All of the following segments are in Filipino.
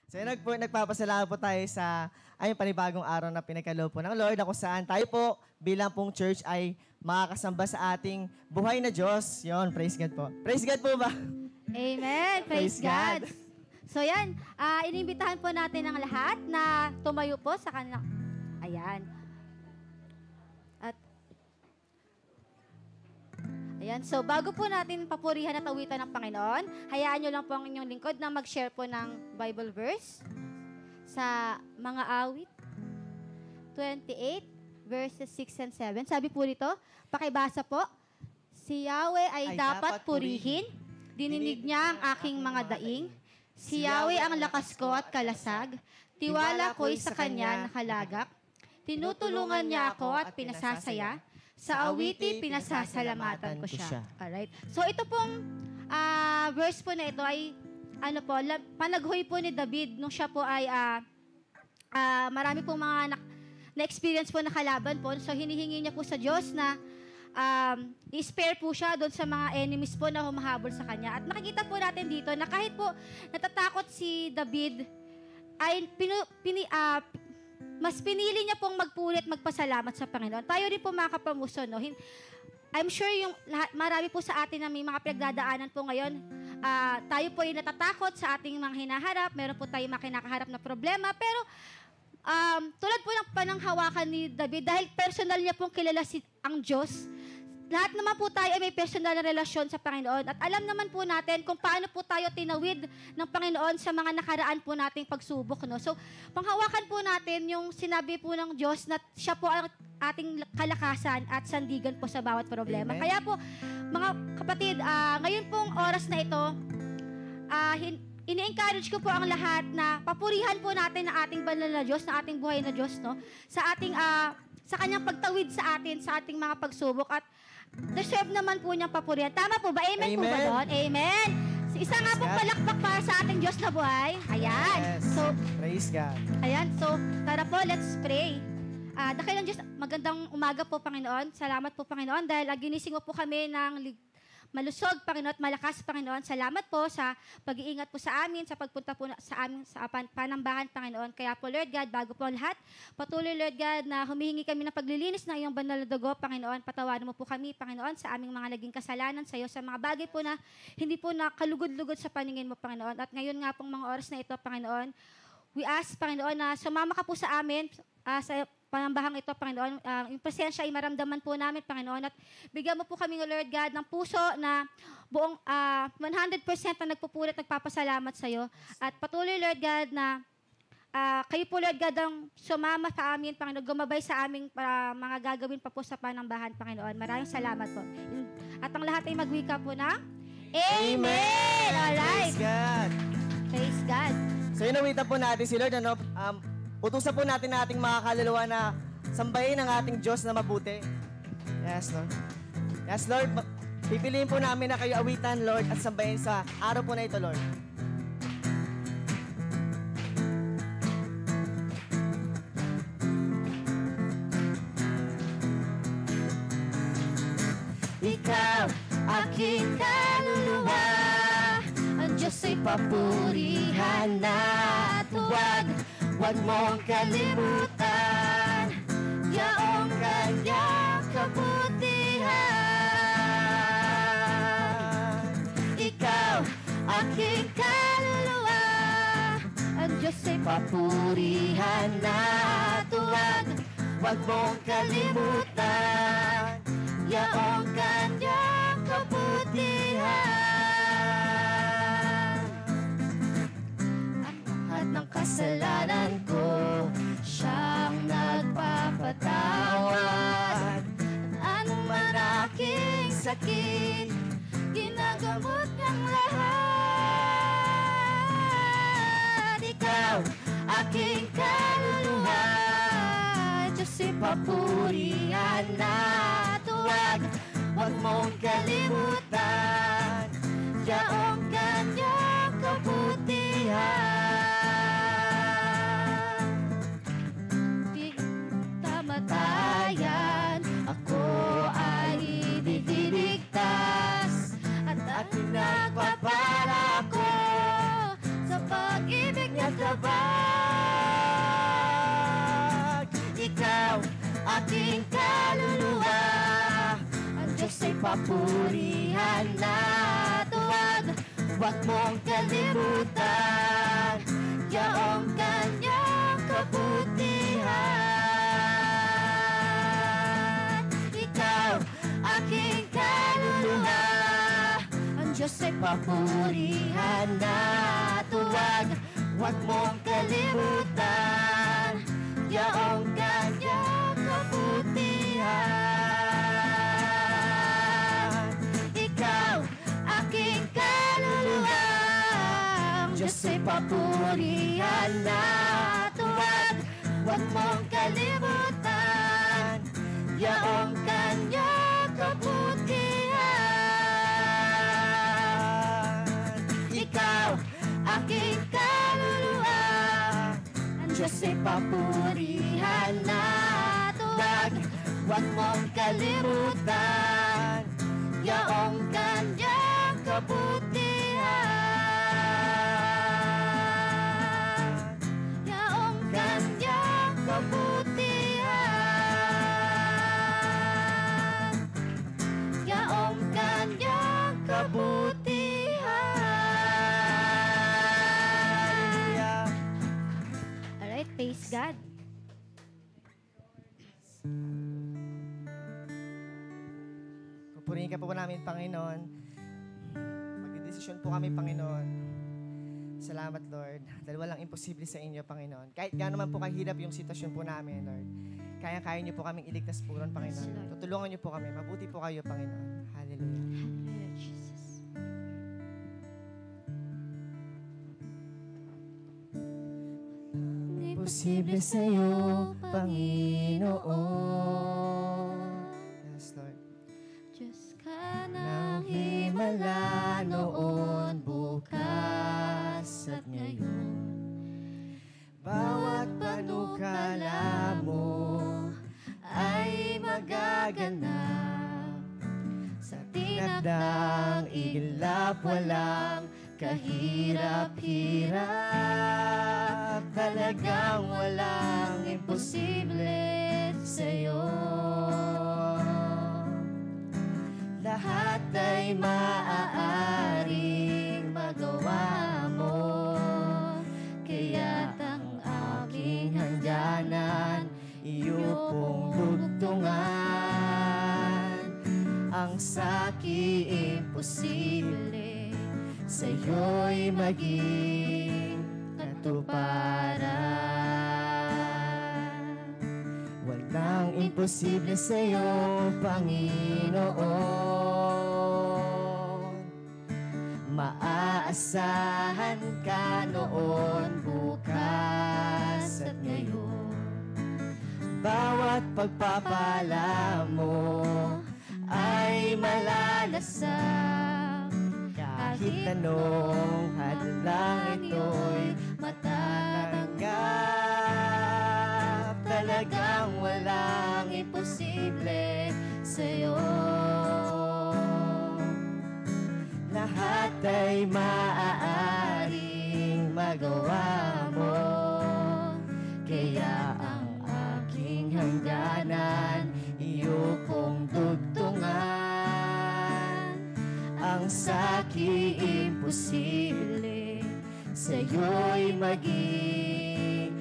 So nagpapasalamat po tayo sa panibagong araw na pinagkaloob po ng Lord na kung saan tayo po bilang pong church ay makakasamba sa ating buhay na Diyos. Yon, praise God po. Praise God po ba? Amen. Praise God. So yan, inimbitahan po natin ang lahat na tumayo po sa kanilang... Ayan. Ayan, so bago po natin papurihan at awitan ng Panginoon, hayaan nyo lang po ang inyong lingkod na mag-share po ng Bible verse sa mga awit 28, verses 6 and 7. Sabi po rito, pakibasa po, si Yahweh ay dapat purihin, dininig niya ang aking mga daing, si Yahweh ang lakas ko at kalasag, tiwala ko'y sa Kanya nakalagak, tinutulungan niya ako at pinasasaya, sa awiti, pinasasalamatan ko siya. Alright. So, ito pong verse po na ito ay, panaghoy po ni David nung siya po ay, marami pong mga na-experience po na kalaban po. So, hinihingi niya po sa Diyos na i-spare po siya doon sa mga enemies po na humahabol sa kanya. At nakikita po natin dito na kahit po natatakot si David, ay mas pinili niya pong magpuri at magpasalamat sa Panginoon. Tayo rin po mga kapamuso, no? I'm sure marami po sa atin na may mga pinagdadaanan po ngayon. Tayo po ay natatakot sa ating mga hinaharap. Meron po tayo mga kinakaharap na problema. Pero tulad po ng pananghawakan ni David, dahil personal niya pong kilala ang Diyos, lahat naman po tayo ay may personal na relasyon sa Panginoon. At alam naman po natin kung paano po tayo tinawid ng Panginoon sa mga nakaraan po nating pagsubok. No? So, panghawakan po natin yung sinabi po ng Diyos na siya po ang ating kalakasan at sandigan po sa bawat problema. Amen. Kaya po, mga kapatid, ngayon pong oras na ito, ini-encourage ko po ang lahat na papurihan po natin ang ating banal na Diyos, na ating buhay na Diyos, no? Sa ating, sa kanyang pagtawid sa atin, sa ating mga pagsubok. At deserve naman po niyang papurihan. Tama po ba? Amen, po ba doon? Amen. Isa nga pong palakpak para sa ating Diyos na buhay. Ayan. Yes. So, praise God. Ayan. So, tara po, let's pray. Dakilang Diyos, magandang umaga po, Panginoon. Salamat po, Panginoon, dahil ginising mo po kami ng malusog, Panginoon, at malakas, Panginoon. Salamat po sa pag-iingat po sa amin, sa pagpunta po sa amin sa panambahan, Panginoon. Kaya po, Lord God, bago po lahat, patuloy, Lord God, na humihingi kami ng paglilinis ng iyong banal na dugo, Panginoon. Patawarin mo po kami, Panginoon, sa aming mga naging kasalanan sa iyo, sa mga bagay po na hindi po nakalugod-lugod sa paningin mo, Panginoon. At ngayon nga pong mga oras na ito, Panginoon, we ask, Panginoon, na sumama ka po sa amin, sa panambahang ito, Panginoon. Yung presensya ay maramdaman po namin, Panginoon. At bigyan mo po kami, Lord God, ng puso na buong 100% na nagpupuri at nagpapasalamat sa iyo. At patuloy, Lord God, na kayo po, Lord God, ang sumama sa amin, Panginoon, gumabay sa aming mga gagawin pa po sa panambahan, Panginoon. Maraming salamat po. At ang lahat ay magwika po na Amen! Alright. Praise God. Praise God. So inawitan po natin si Lord, utusan po natin na ating mga kaluluwa na sambahin ang ating Diyos na mabuti. Yes, Lord. Yes, Lord. Pipiliin po namin na kayo awitan, Lord, at sambahin sa araw po na ito, Lord. Ikaw, aking kaluluwa, ang Diyos ay papurihan at huwag mong kalimutan yaong kanyang kabutihan. Ikaw, aking kaluluwa, ang Diyos ay papurihan at huwag mong kalimutan yaong kanyang kabutihan. At ng kasalanan ko, siyang nagpapatawad. Anong man aking sakit, ginagamot niyang lahat. Ikaw, aking kaluluwa, Diyos ipapurihan at huwag mong kalimutan yaong kanyang kabutihan. Di kamatayan, ako ay ididigtas at nagpapala ko sa pag-ibig niya magdabag. Ikaw, aking kaluluwa, ang Diyos ay papurihan na tuwag. Huwag mong kalimutan yaong kanyang kabutihan. Ikaw, aking kaluluwa, ang Diyos ay papurihan na tuwag. Huwag mong kalimutan yaong kanyang kabutihan. Ikaw, aking kaluluwa, ang Diyos ay papurihan na tuwag. Huwag mong kalimutan yaong kanyang kabutihan. Ikaw, aking kaluluwa, ang Diyos ay papurihan na tuwag. Huwag mong kalimutan yaong kanyang kabutihan. Yaong kanyang kabutihan. Yaong kanyang kabutihan. Alright, praise God. Pupurihin ka po namin, Panginoon. Magdedesisyon po kami, Panginoon. Salamat, Lord. Dahil walang imposible sa inyo, Panginoon. Kahit gaano man po kahirap yung sitwasyon po namin, Lord. Kaya-kaya niyo po kaming iligtas po ron, Panginoon. Yes, Lord. Tutulungan niyo po kami. Mabuti po kayo, Panginoon. Hallelujah. Hallelujah, Jesus. Imposible sa iyo, Panginoon. Yes, Lord. Diyos ka Nang ng himala noon, bukas at ngayon. Bawat panukala mo ay magaganap. Sa tinakdang iglap, walang kahirap-hirap. Talagang walang imposible sa'yo. Lahat ay maaaring magawa mo. Kaya't ang aking hangganan, iyo pong dugtungan. Ang sa'ki imposible, sa'yo'y maging katuparan. Walang imposible sa'yo, Panginoon. Maaasahan ka noon, bukas at ngayon. Bawat pagpapala mo ay malalasang. Kahit anong hadlang ito'y matatanggap. Talagang walang imposible sa'yo. Lahat ay maaaring magawa mo. Kaya ang aking hangganan, iyo kong dugtungan. Ang sa'ki imposible, sa'yo'y maging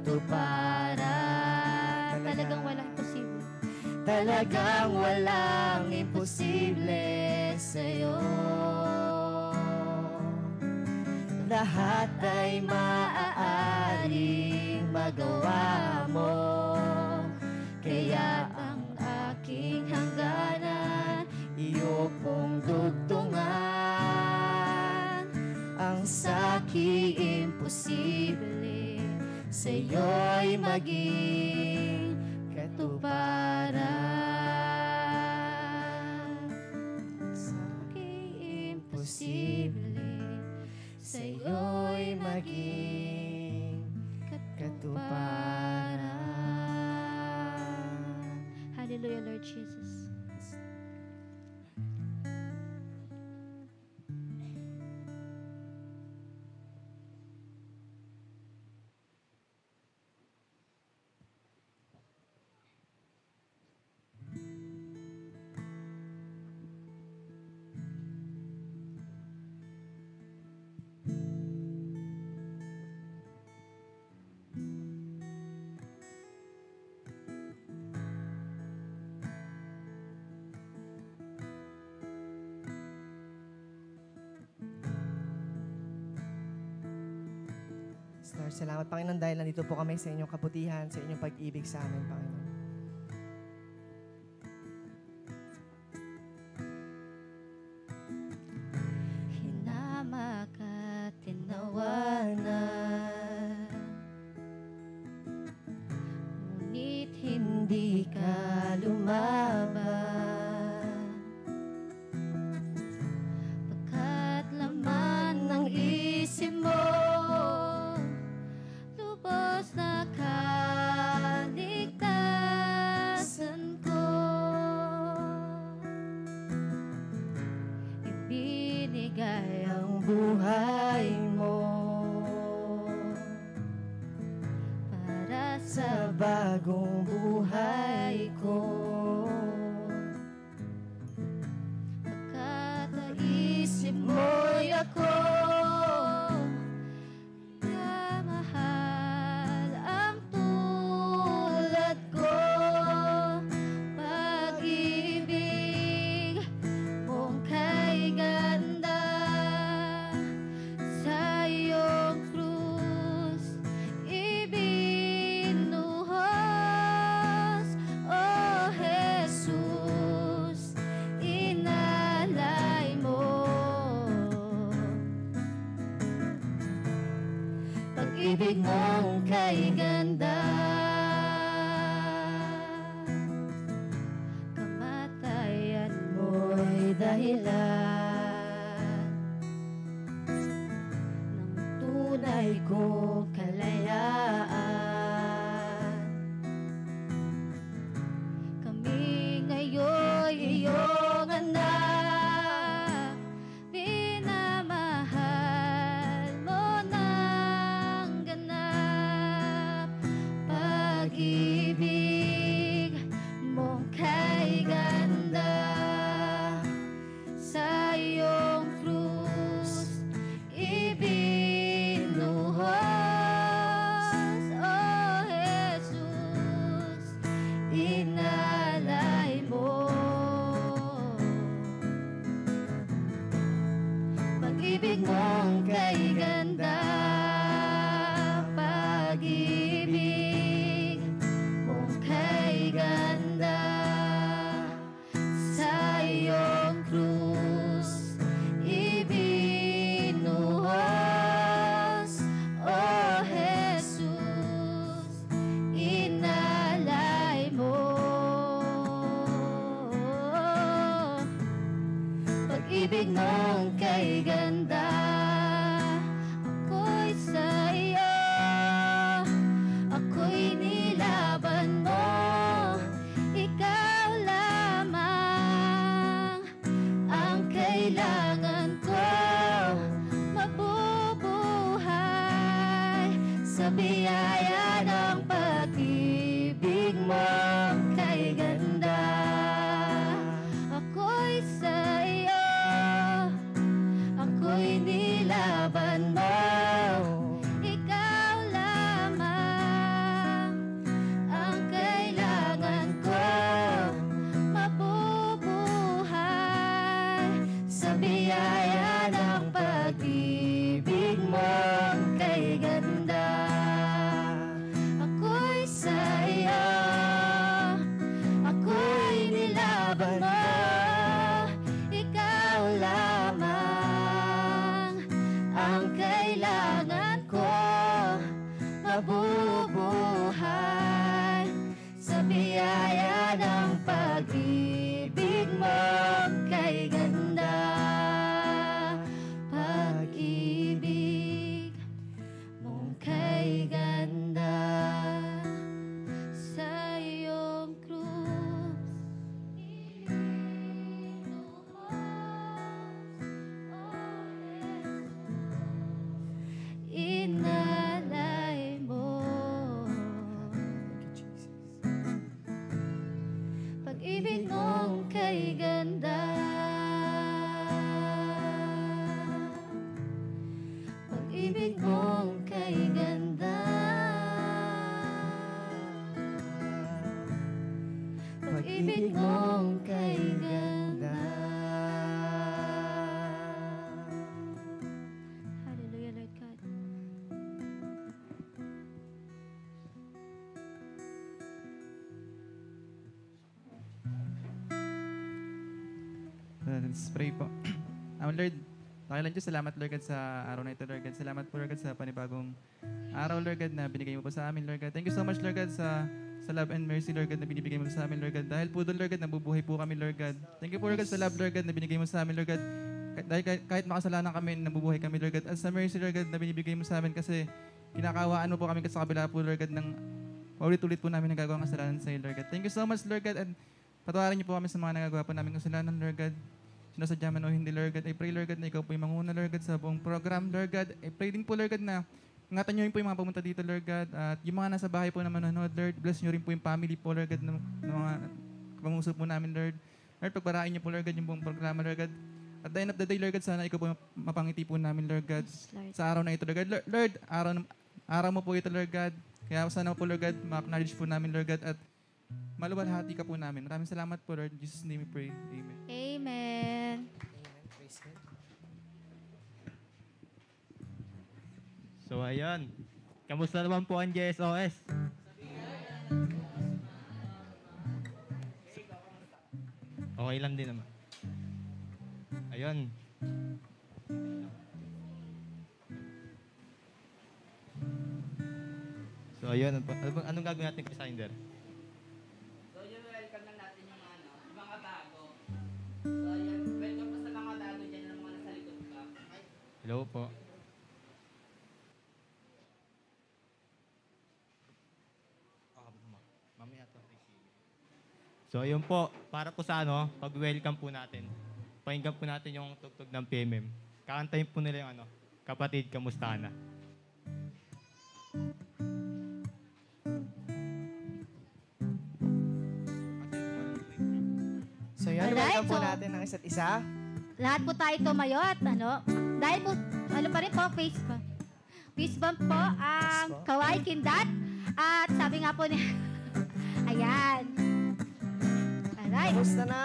katuparan. Talagang walang imposible. Talagang walang imposible sa'yo. Lahat ay maaaring magawa mo. Kaya ang aking hangganan, iyo pong dugtungan. Ang sa'ki imposible, sa'yo'y maging katuparan. Sa'ki imposible, sa'yo'y maging katuparan. Hallelujah, Lord Jesus. Lord. Salamat, Panginoon, dahil nandito po kami sa inyong kabutihan, sa inyong pag-ibig sa amin, Panginoon. Hinamak at tinawanan, ngunit hindi ka lumaban. Pagkat laman ng isip mo, lubos na kaligtasan ko. Ibinigay ang buhay mo para sa bagong buhay ko. Pagkat naisip mo'y ako, kaya mahal ang tulad ko. Pag-ibig mong kay ganda, sa iyong krus ibinuhos. O Jesus, inalay mo. Pag-ibig mong kay ganda, kamatayan mo'y dahilan ng tunay kong kalayaan. Kami ngayon'y iyong anak, minamahal mo ng ganap. Pag-ibig mong kay ganda, sa iyong krus ibinuhos. O Jesus, inalay mo. Pag-ibig mong kay ganda, pag-ibig mong kay ganda, sa iyong krus ibinuhos. O Jesus, inalay mo. Pag-ibig mong kay ganda, ako'y sa iyo, ako'y nilaban mo. Ikaw lamang ang kailangan ko, mabubuhay sa biyaya ng pag-ibig mo kay ganda. Ako'y sa iyo, ako'y nilaban mo. Ikaw lamang ang kailangan ko, mabubuhay sa biyaya ng pag-ibig mo kay ganda. Ako'y sa iyo, Let's pray po. Lord, Dakilan Diyos, salamat Lord God sa araw na ito, Lord God. Salamat po Lord God sa panibagong araw, Lord God, na binigay mo po sa amin, Lord God. Thank you so much, Lord God, sa love and mercy, Lord God, na binibigay mo sa amin, Lord God. Dahil po doon, Lord God, nabubuhay po kami, Lord God. Thank you po, Lord God, sa love, Lord God, na binigay mo sa amin, Lord God. Dahil kahit makasalanan kami, nabubuhay kami, Lord God. At sa mercy, Lord God, na binibigay mo sa amin kasi kinakawaan mo po kami sa kabila po, Lord God, ng paulit-ulit po namin nagagawa ng kasalanan sa iyo, Lord God. Thank you so much, Lord God, and patawarin niyo po kami sa mga nagagawa po namin kasalanan, Lord God. Sinasadya man o hindi, Lord God. I pray, Lord God, na ikaw po yung manguna, Lord God, sa buong program, Lord God. I pray din po, Lord God, na ingatan niyo rin po yung mga pumunta dito, Lord God. At yung mga nasa bahay po na manonood, Lord, bless niyo rin po yung family po, Lord God, ng mga pangusap po namin, Lord. Lord, pagparain niyo po, Lord God, yung buong programa, Lord God. At the end of the day, Lord God, sana ikaw po mapangiti po namin, Lord God, Lord. sa araw na ito, Lord God. Lord, araw mo po ito, Lord God. Kaya sana po, Lord God, ma-acknowledge po namin, Lord God, at maluwalhati ka po namin. Maraming salamat po, Lord. In Jesus' name we pray. Amen. Amen. Praise God. So, ayan. Kamusta naman po ang JSOS? Okay lang din naman. Ayun. So, ayun. Anong gagawin natin kay Sander? So, yun, welcome lang natin yung mga bago. So, yun, welcome po sa mga bago dyan ng mga nasa likod ka. Hello po. Mamaya to. So, ayun po. Para po sa pag-welcome po natin. Pakinggan po natin yung tugtog ng PMM. Kakantayin po nila yung Kapatid, Kamusta Na? So yun, Alright, welcome po so- natin ang isa't isa. Lahat po tayo tumayo at dahil po, pa rin po, face bump po ang Yes po. Kawai Kindat. At sabi nga po ni, ayan. Alright. Kamusta na?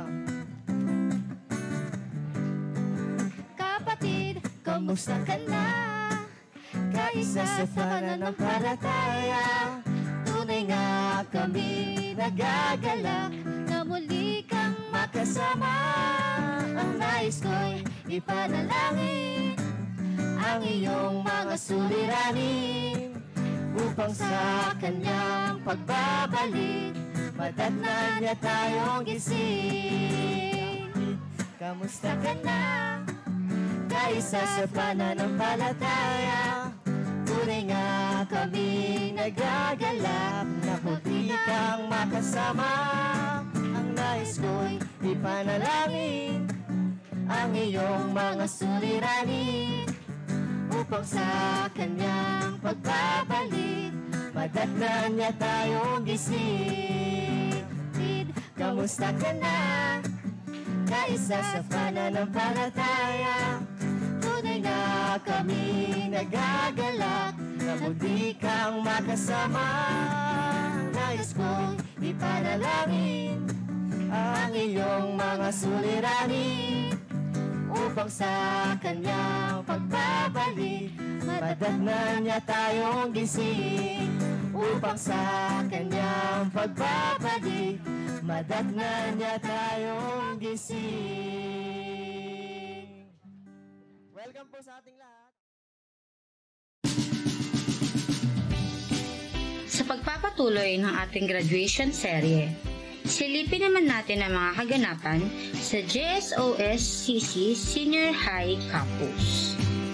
Kapatid, kamusta ka na? Kaisa sa pananampalataya, tunay nga kami nagagalak na muli kang makasama. Ang nais ko'y ipanalangin ang iyong mga suliranin upang sa kanyang pagbabalik madatnan niya tayong gising. Kamusta ka na? Kaisa sa pananampalataya, tunay nga kami nagagalak na muli kang makasama. Ang nais ko'y ipanalangin ang iyong mga suliranin upang sa kanyang pagbabalik madatnan niya tayong gising. Kamusta ka na? Kaisa sa pananampalataya, tunay na kami nagagalak na muli kang makasama. Nais kong ipanalangin ang iyong mga suliranin upang sa kanyang pagbabalik madatnan niya tayong gising. Upang sa kanyang pagbabalik madatnan niya tayong gising. Welcome po sa ating lahat. Sa pagpapatuloy ng ating graduation serye, silipin naman natin ang mga kaganapan sa JSOS-CC Senior High Campus.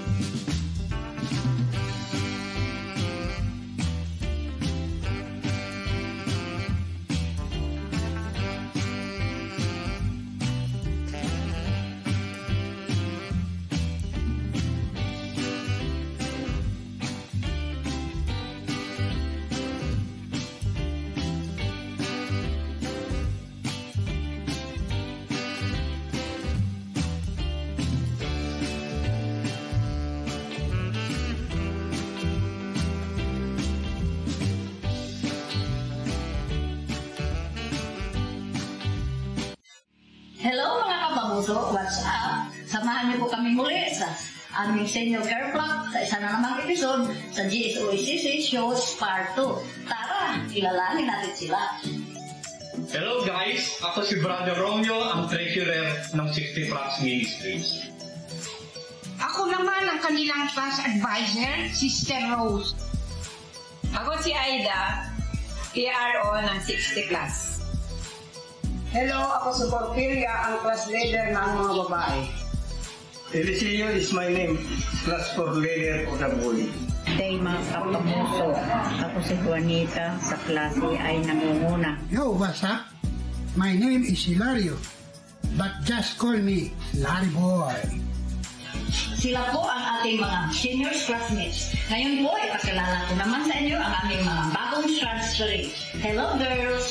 Hello mga kababuso, what's up? Samahan niyo po kami muli sa aming senior care block sa isa na namang episode sa GSOECC Shows Part 2. Tara, kilalanin natin sila. Hello guys, ako si Brother Romeo, ang treasurer ng 60 Tracks Ministries. Ako naman ang kanilang class advisor, Sister Rose. Ako si Aida, PRO ng 60 class. Hello, ako si Porfiria, ang class leader ng mga babae. Eliseo is my name, class for leader of the boy. Day mga kapamuso, ako si Juanita, sa klase ay nangunguna. Yo, what's up? My name is Hilario, but just call me Larry Boy. Sila po ang ating mga seniors classmates. Ngayon po, ipakilala ko naman sa inyo ang aming mga bagong transferee. Hello, girls!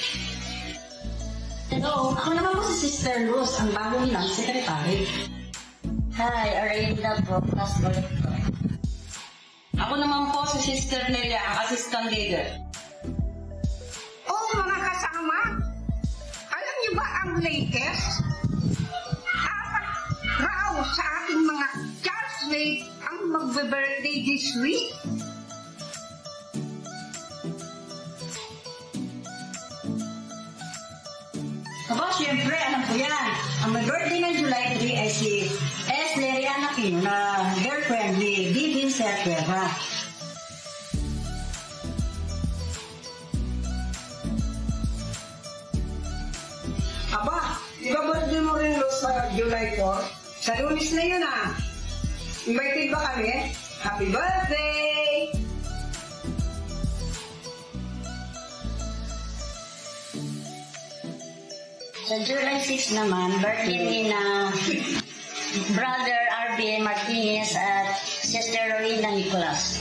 Hello, ako naman po si Sister Rose, ang bagong nilang sekretary. Hi, Arinda po, class ulit po. Ako naman po si Sister Nelia, ang assistant leader. Oh, mga kasama, alam niyo ba ang latest? Apat raw sa ating mga classmates ang magbe-birthday this week. Aba, siyempre, alam ko yan. Ang may birthday ng July 3 ay si S. Leriana Aquino na girlfriend ni Divin Serpera. Aba, di ba birthday mo rin, Luz, sa July 4? Sa Lunes na yun, ah. Invited ba kami? Happy birthday! Sa July 6 naman, birthday ni na Brother R.B. Martinez at Sister Rolina Nicolas.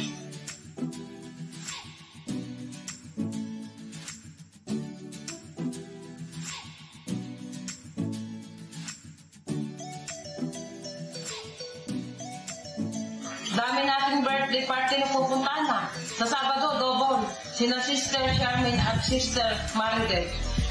Dami nating birthday party na pupuntahan na. Sa Sabado, double. Sina Sister Charmaine at Sister Maribel.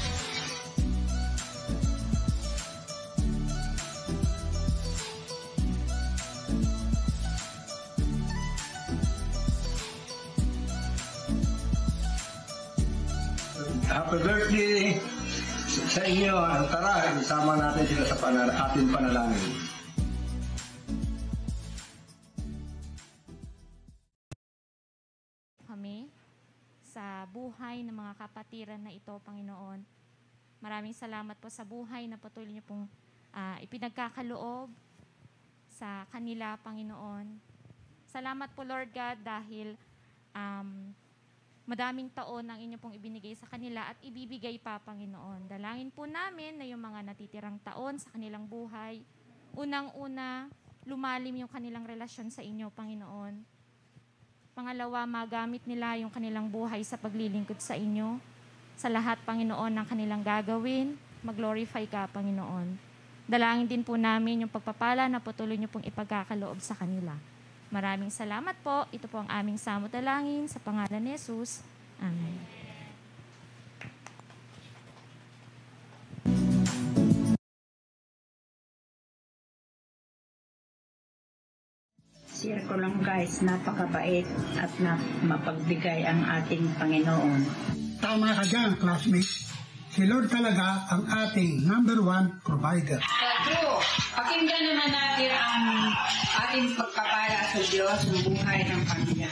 Happy birthday sa inyo. Tara, isama natin sila sa ating panalangin. Kami sa buhay ng mga kapatiran na ito, Panginoon. Maraming salamat po sa buhay na patuloy niyo pong ipinagkakaloob sa kanila, Panginoon. Salamat po, Lord God, dahil madaming taon ang inyo pong ibinigay sa kanila at ibibigay pa, Panginoon. Dalangin po namin na yung mga natitirang taon sa kanilang buhay, unang-una, lumalim yung kanilang relasyon sa inyo, Panginoon. Pangalawa, magamit nila yung kanilang buhay sa paglilingkod sa inyo. Sa lahat, Panginoon, ng kanilang gagawin, mag-glorify ka, Panginoon. Dalangin din po namin yung pagpapala na patuloy niyo pong ipagkakaloob sa kanila. Maraming salamat po. Ito po ang aming samot dalangin sa pangalan ni Jesus. Amen. Share ko lang guys, napakabait at mapagbigay ang ating Panginoon. Tama ka dyan, classmates. Si Lord talaga ang ating number 1 provider. True. Pakinggan naman natin ang ating pagpapala sa Diyos ng buhay ng pamilya.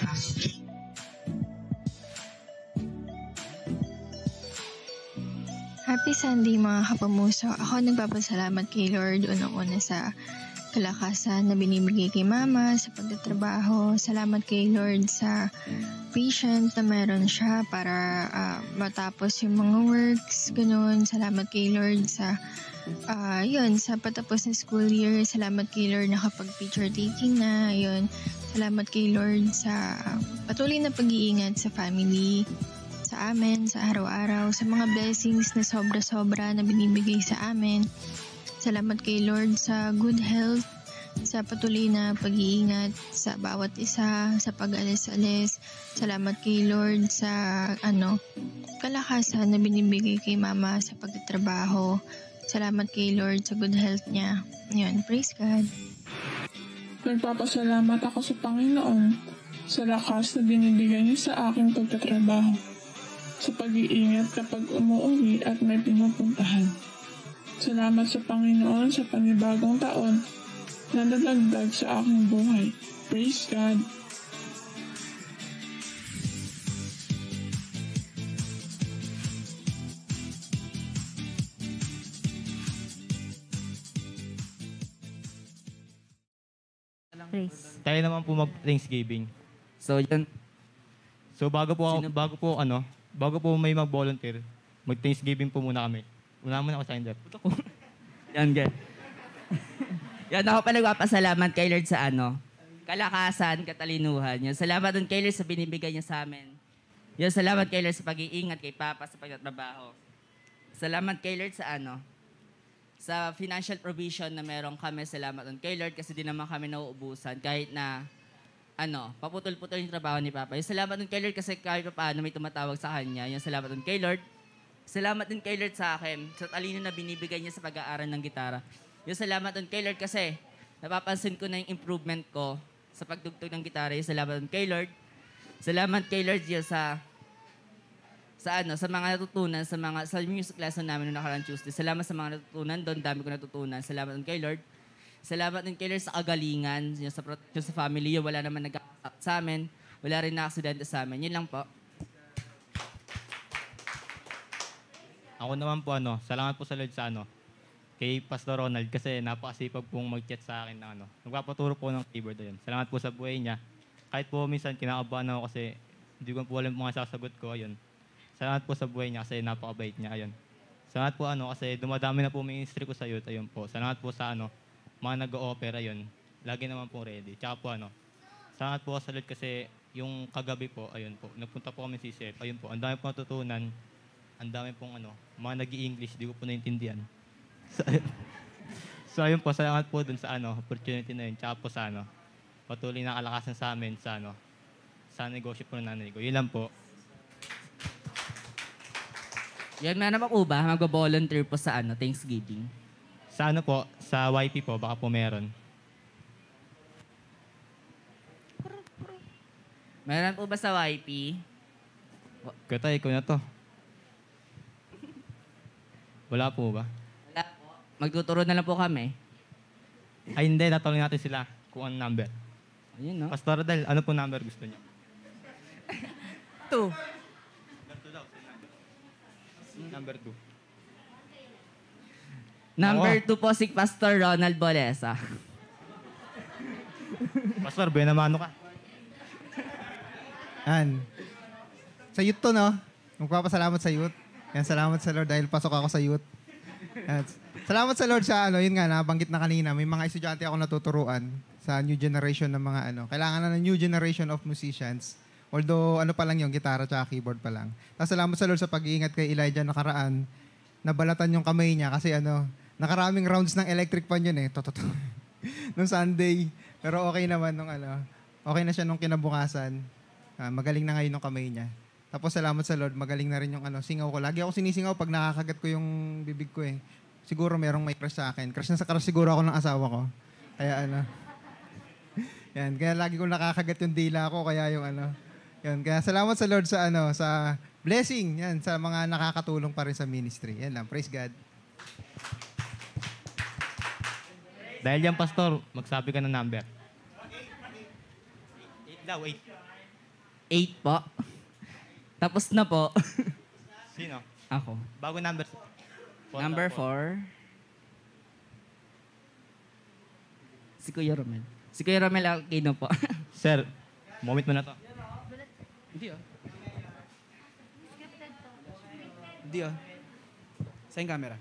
Happy Sunday mga kapamuso. Ako nagpapasalamat kay Lord unang-una sa kalakasan na binibigay kay Mama sa pagtatrabaho. Salamat kay Lord sa patience na meron siya para matapos yung mga works. Ganun. Salamat kay Lord sa sa patapos ng school year. Salamat kay Lord na kapag picture taking na. Yun. Salamat kay Lord sa patuloy na pag-iingat sa family, sa amin, sa araw-araw, sa mga blessings na sobra-sobra na binibigay sa amin. Salamat kay Lord sa good health, sa patuloy na pag-iingat sa bawat isa, sa pag-alis-alis. Salamat kay Lord sa kalakasan na binibigay kay Mama sa pagtatrabaho. Salamat kay Lord sa good health niya. Yun, praise God. Nagpapasalamat ako sa Panginoon sa lakas na binibigay niya sa aking pagtatrabaho. sa pag-iingat kapag umuwi at may pinupuntahan. Salamat sa Panginoon sa panibagong taon na nadagdag sa aking buhay. Praise God! Praise. Tayo naman po mag-Thanksgiving. So, yun. So, bago po may mag-volunteer, mag-Thanksgiving po muna kami. Una muna ako sa Ender. Yan, gan. Yan, ako pa nagpapasalamat kay Lord sa kalakasan, katalinuhan. Yan, salamat dun kay Lord sa binibigay niya sa amin. Yan, salamat kay Lord sa pag-iingat kay Papa sa pagtatrabaho. Salamat kay Lord sa sa financial provision na meron kami. Salamat dun kay Lord kasi di naman kami nauubusan kahit na paputol-putol yung trabaho ni Papa. Yung salamat dun kay Lord kasi kahit pa paano may tumatawag sa kanya. Yung salamat dun kay Lord. Salamat din kay Lord sa akin, sa talino na binibigay niya sa pag-aaral ng gitara. Yung salamat dun kay Lord kasi napapansin ko na yung improvement ko sa pagtugtog ng gitara. Yung salamat dun kay Lord. Salamat kay Lord yun sa mga natutunan sa music lesson namin noong nakarang Tuesday. Salamat sa mga natutunan doon, dami ko natutunan. Salamat din kay Lord. Salamat din kay Lord sa kagalingan, yung sa family, yung wala naman nag-act sa amin, wala rin na-aksidente sa amin. Yun lang po. Ako naman po salamat po sa Lord sa kay Pastor Ronald kasi napakasipag pong mag-chat sa akin na nagpapaturo po ng keyboard ayun. Salamat po sa buhay niya. Kahit po minsan kinakabahan ako kasi hindi ko po alam mga sasagot ko ayun. Salamat po sa buhay niya kasi napakabait niya ayun. Salamat po kasi dumadami na po ministry ko sa youth ayun po. Salamat po sa mga nag-o-opera ayun. Lagi naman po ready. Tsaka po salamat po sa Lord kasi yung kagabi po ayun po. Nagpunta po kami sa CCF ayun po. Ang dami po natutunan. Ang dami pong mga nag-i-English, di ko po naintindihan. So ayun po, salamat po dun sa opportunity na yun. Tsaka po sa patuloy na kalakasan sa amin sa negosyo po ng nanay ko. Yun lang po. Yan na naman po ba? Mag-volunteer po sa Thanksgiving? Sa po, sa YP po, baka po meron. Meron po ba sa YP? Kata, ikaw na to. Wala po ba? Wala po. Magtuturo na lang po kami. Ay hindi, tatawagin natin sila kung anong number. Ayun, no? Pastor Adel, ano po number gusto niyo? 2. Number 2. Number 2 po si Pastor Ronald Bolesa. Pastor, benamano ka. Yan. Sa youth to, no? Magpapasalamat sa youth. Yan, salamat sa Lord dahil pasok ako sa youth. Yan. Salamat sa Lord sa yun nga, nabanggit na kanina, may mga estudyante ako natuturuan sa new generation ng mga kailangan na ng new generation of musicians. Although, pa lang yung gitara at keyboard pa lang. Tapos salamat sa Lord sa pag-iingat kay Elijah nakaraan. Nabalatan yung kamay niya kasi nakaraming rounds ng electric fan yun eh. Nung Sunday. Pero okay naman okay na siya nung kinabukasan. Magaling na ngayon yung kamay niya. Tapos salamat sa Lord, magaling na rin yung singaw ko. Lagi ako sinisingaw pag nakakagat ko yung bibig ko eh. Siguro merong may crush sa akin. Crush na sa crush siguro ako ng asawa ko. Kaya yan, kaya lagi ko nakakagat yung dila ko, kaya yung yan, kaya salamat sa Lord sa sa blessing, yan, sa mga nakakatulong pa rin sa ministry. Yan lang, praise God. Dahil yan, Pastor, magsabi ka ng number. 8 daw, 8. 8 po. Tapos na po. Sino? Ako. Bago number. Number 4. Si Kuya Romel. Si Kuya Romel Aquino po. Sir, moment mo na to. Hindi Hindi Sa camera.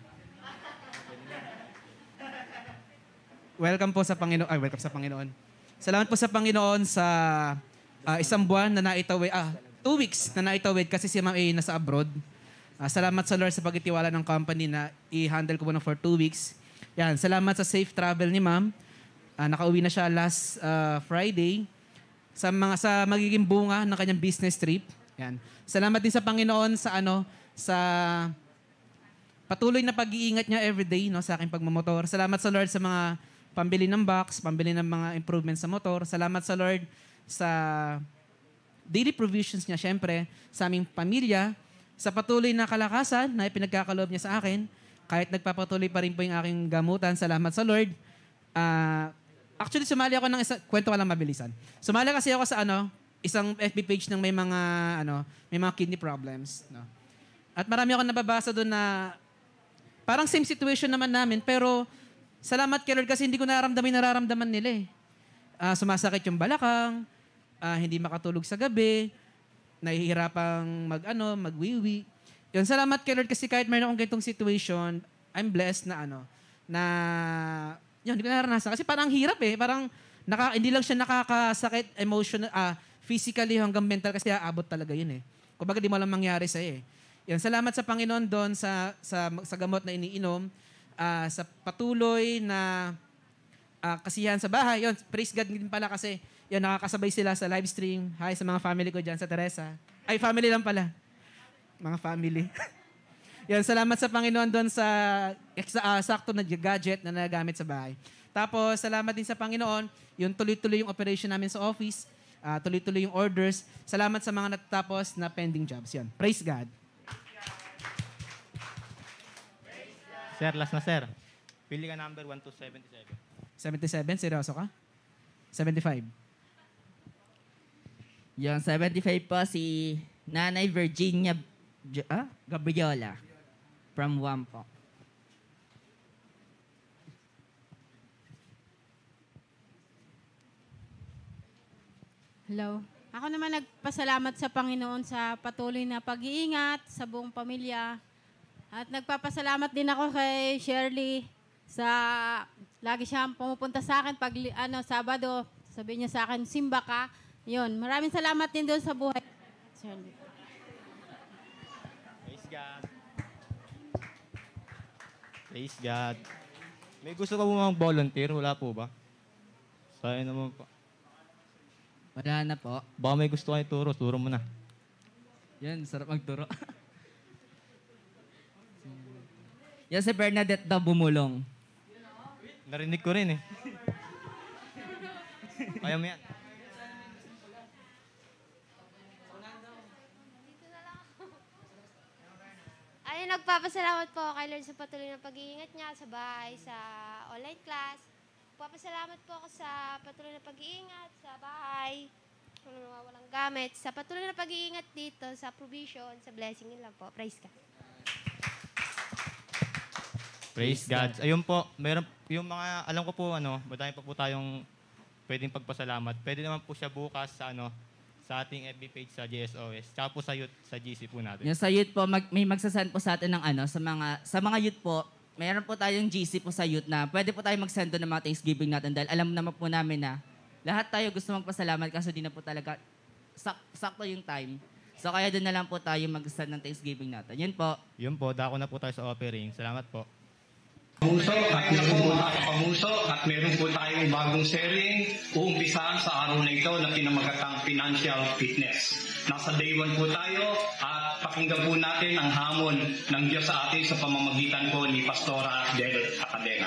Welcome po sa Panginoon. Welcome sa Panginoon. Salamat po sa Panginoon sa isang buwan na naitawid. 2 weeks na naitawid kasi si Ma'am A nasa abroad. Salamat sa Lord sa pagtitiwala ng company na i-handle ko muna for 2 weeks. Yan, salamat sa safe travel ni Ma'am. Nakauwi na siya last Friday sa magiging bunga ng kanyang business trip. Yan. Salamat din sa Panginoon sa patuloy na pag-iingat niya everyday sa aking pagmamotor. Salamat sa Lord sa mga pambili ng box, pambili ng mga improvements sa motor. Salamat sa Lord sa daily provisions niya, syempre, sa aming pamilya, sa patuloy na kalakasan na ipinagkakaloob niya sa akin, kahit nagpapatuloy pa rin po yung aking gamutan, salamat sa Lord. Actually, sumali ako ng kwento ko lang mabilisan. Sumali kasi ako sa isang FB page ng may mga kidney problems. No? At marami ako nababasa doon na parang same situation naman namin, pero salamat kay Lord kasi hindi ko nararamdaman nila eh. Sumasakit yung balakang, hindi makatulog sa gabi, nahihirapang magwiwi. Yun, salamat kay Lord kasi kahit mayroon akong ganitong situation, I'm blessed na yun, hindi ko naranasan. Kasi parang hirap eh. Parang hindi lang siya nakakasakit emotional, physically hanggang mental kasi aabot talaga yun eh. Kumbaga di mo lang mangyari sa'yo eh. Yan, salamat sa Panginoon doon sa gamot na iniinom, sa patuloy na kasiyahan sa bahay. Yun, praise God din pala kasi yun, nakakasabay sila sa live stream. Hi sa mga family ko dyan sa Teresa. Ay, family lang pala. Mga family. Yan, salamat sa Panginoon doon sa sakto na gadget na nagagamit sa bahay. Tapos, salamat din sa Panginoon, yung tuloy-tuloy yung operation namin sa office, tuloy-tuloy yung orders. Salamat sa mga natatapos na pending jobs. Yan. Praise God. Sir, last na sir. Pili ka number 1 to 77. 77? Seryoso ka? 75. Yung 75 po si Nanay Virginia Gabriola from Guam po. Hello. Ako naman nagpasalamat sa Panginoon sa patuloy na pag-iingat sa buong pamilya. At nagpapasalamat din ako kay Shirley sa lagi siyang pumupunta sa akin pag Sabado. Sabi niya sa akin, simba ka. Yun. Maraming salamat din doon sa buhay. Shirley. Praise God. Praise God. May gusto ka po mag-volunteer? Wala po ba? Sayang naman po. Wala na po. Baka may gusto kayo turo. Turo mo na. Yan, sarap magturo. Yan si Bernadette daw bumulong. Narinig ko rin eh. Kaya mo yan. Ay, nagpapasalamat po kay Lord sa patuloy na pag-iingat niya sa bahay, sa online class. Nagpapasalamat po ako sa patuloy na pag-iingat sa bahay, kung walang gamit, sa patuloy na pag-iingat dito, sa provision, sa blessing nila po. Praise God. Praise God. Ayun po, meron yung mga, alam ko po, madami pa po tayong pwedeng pagpasalamat. Pwede naman po siya bukas sa, sa ating FB page sa JSOS. Tsaka po sa youth, sa GC po natin. Yung sa youth po, may magsasend po sa atin ng sa mga youth po, mayroon po tayong GC po sa youth na pwede po tayo mag-send doon ng mga Thanksgiving natin dahil alam naman po namin na lahat tayo gusto magpasalamat kaso di na po talaga sakto yung time. So kaya doon na lang po tayo mag-send ng Thanksgiving natin. Yun po. Yun po, dako na po tayo sa offering. Salamat po. Pamuso at meron po tayong bagong sharing uumpisahan sa araw na ito na pinamagatang financial fitness. Nasa day 1 po tayo at pakinggan po natin ang hamon ng Diyos sa atin sa pamamagitan po ni Pastora Del Acadena.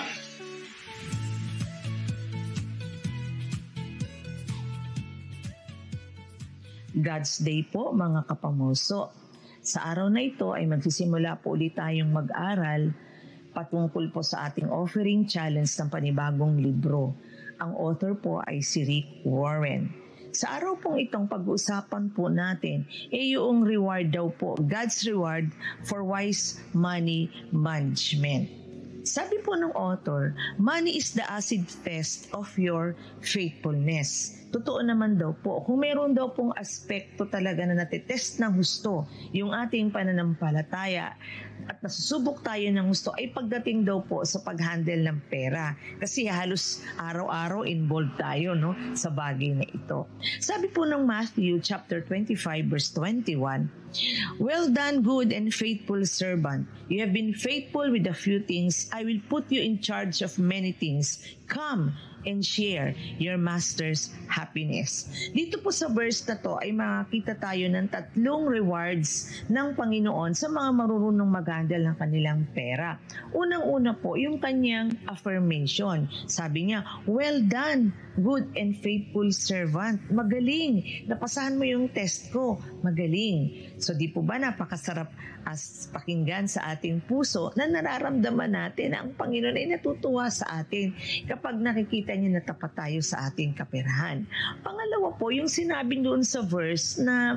God's Day po mga kapamuso. Sa araw na ito ay magsisimula po ulit tayong mag-aral patungkol po sa ating offering challenge ng panibagong libro. Ang author po ay si Rick Warren. Sa araw pong itong pag-uusapan po natin ay yung reward daw po, God's reward for wise money management. Sabi po ng author, money is the acid test of your faithfulness. Totoo naman daw po, kung meron daw pong aspekto talaga na natitest ng husto yung ating pananampalataya at nasusubok tayo ng gusto ay pagdating daw po sa pag-handle ng pera. Kasi halos araw-araw involved tayo sa bagay na ito. Sabi po ng Matthew chapter 25 verse 21, "Well done, good and faithful servant. You have been faithful with a few things. I will put you in charge of many things. Come and share your master's happiness." Dito po sa verse na to ay makakita tayo ng 3 rewards ng Panginoon sa mga marunong mag-handle ng kanilang pera. Unang-una po, yung kanyang affirmation. Sabi niya, "Well done, good and faithful servant. Magaling. Napasahan mo yung test ko. Magaling. So di po ba napakasarap as pakinggan sa ating puso na nararamdaman natin na ang Panginoon ay natutuwa sa atin kapag nakikita niya na tapat tayo sa ating kaperahan. Pangalawa po, yung sinabi doon sa verse na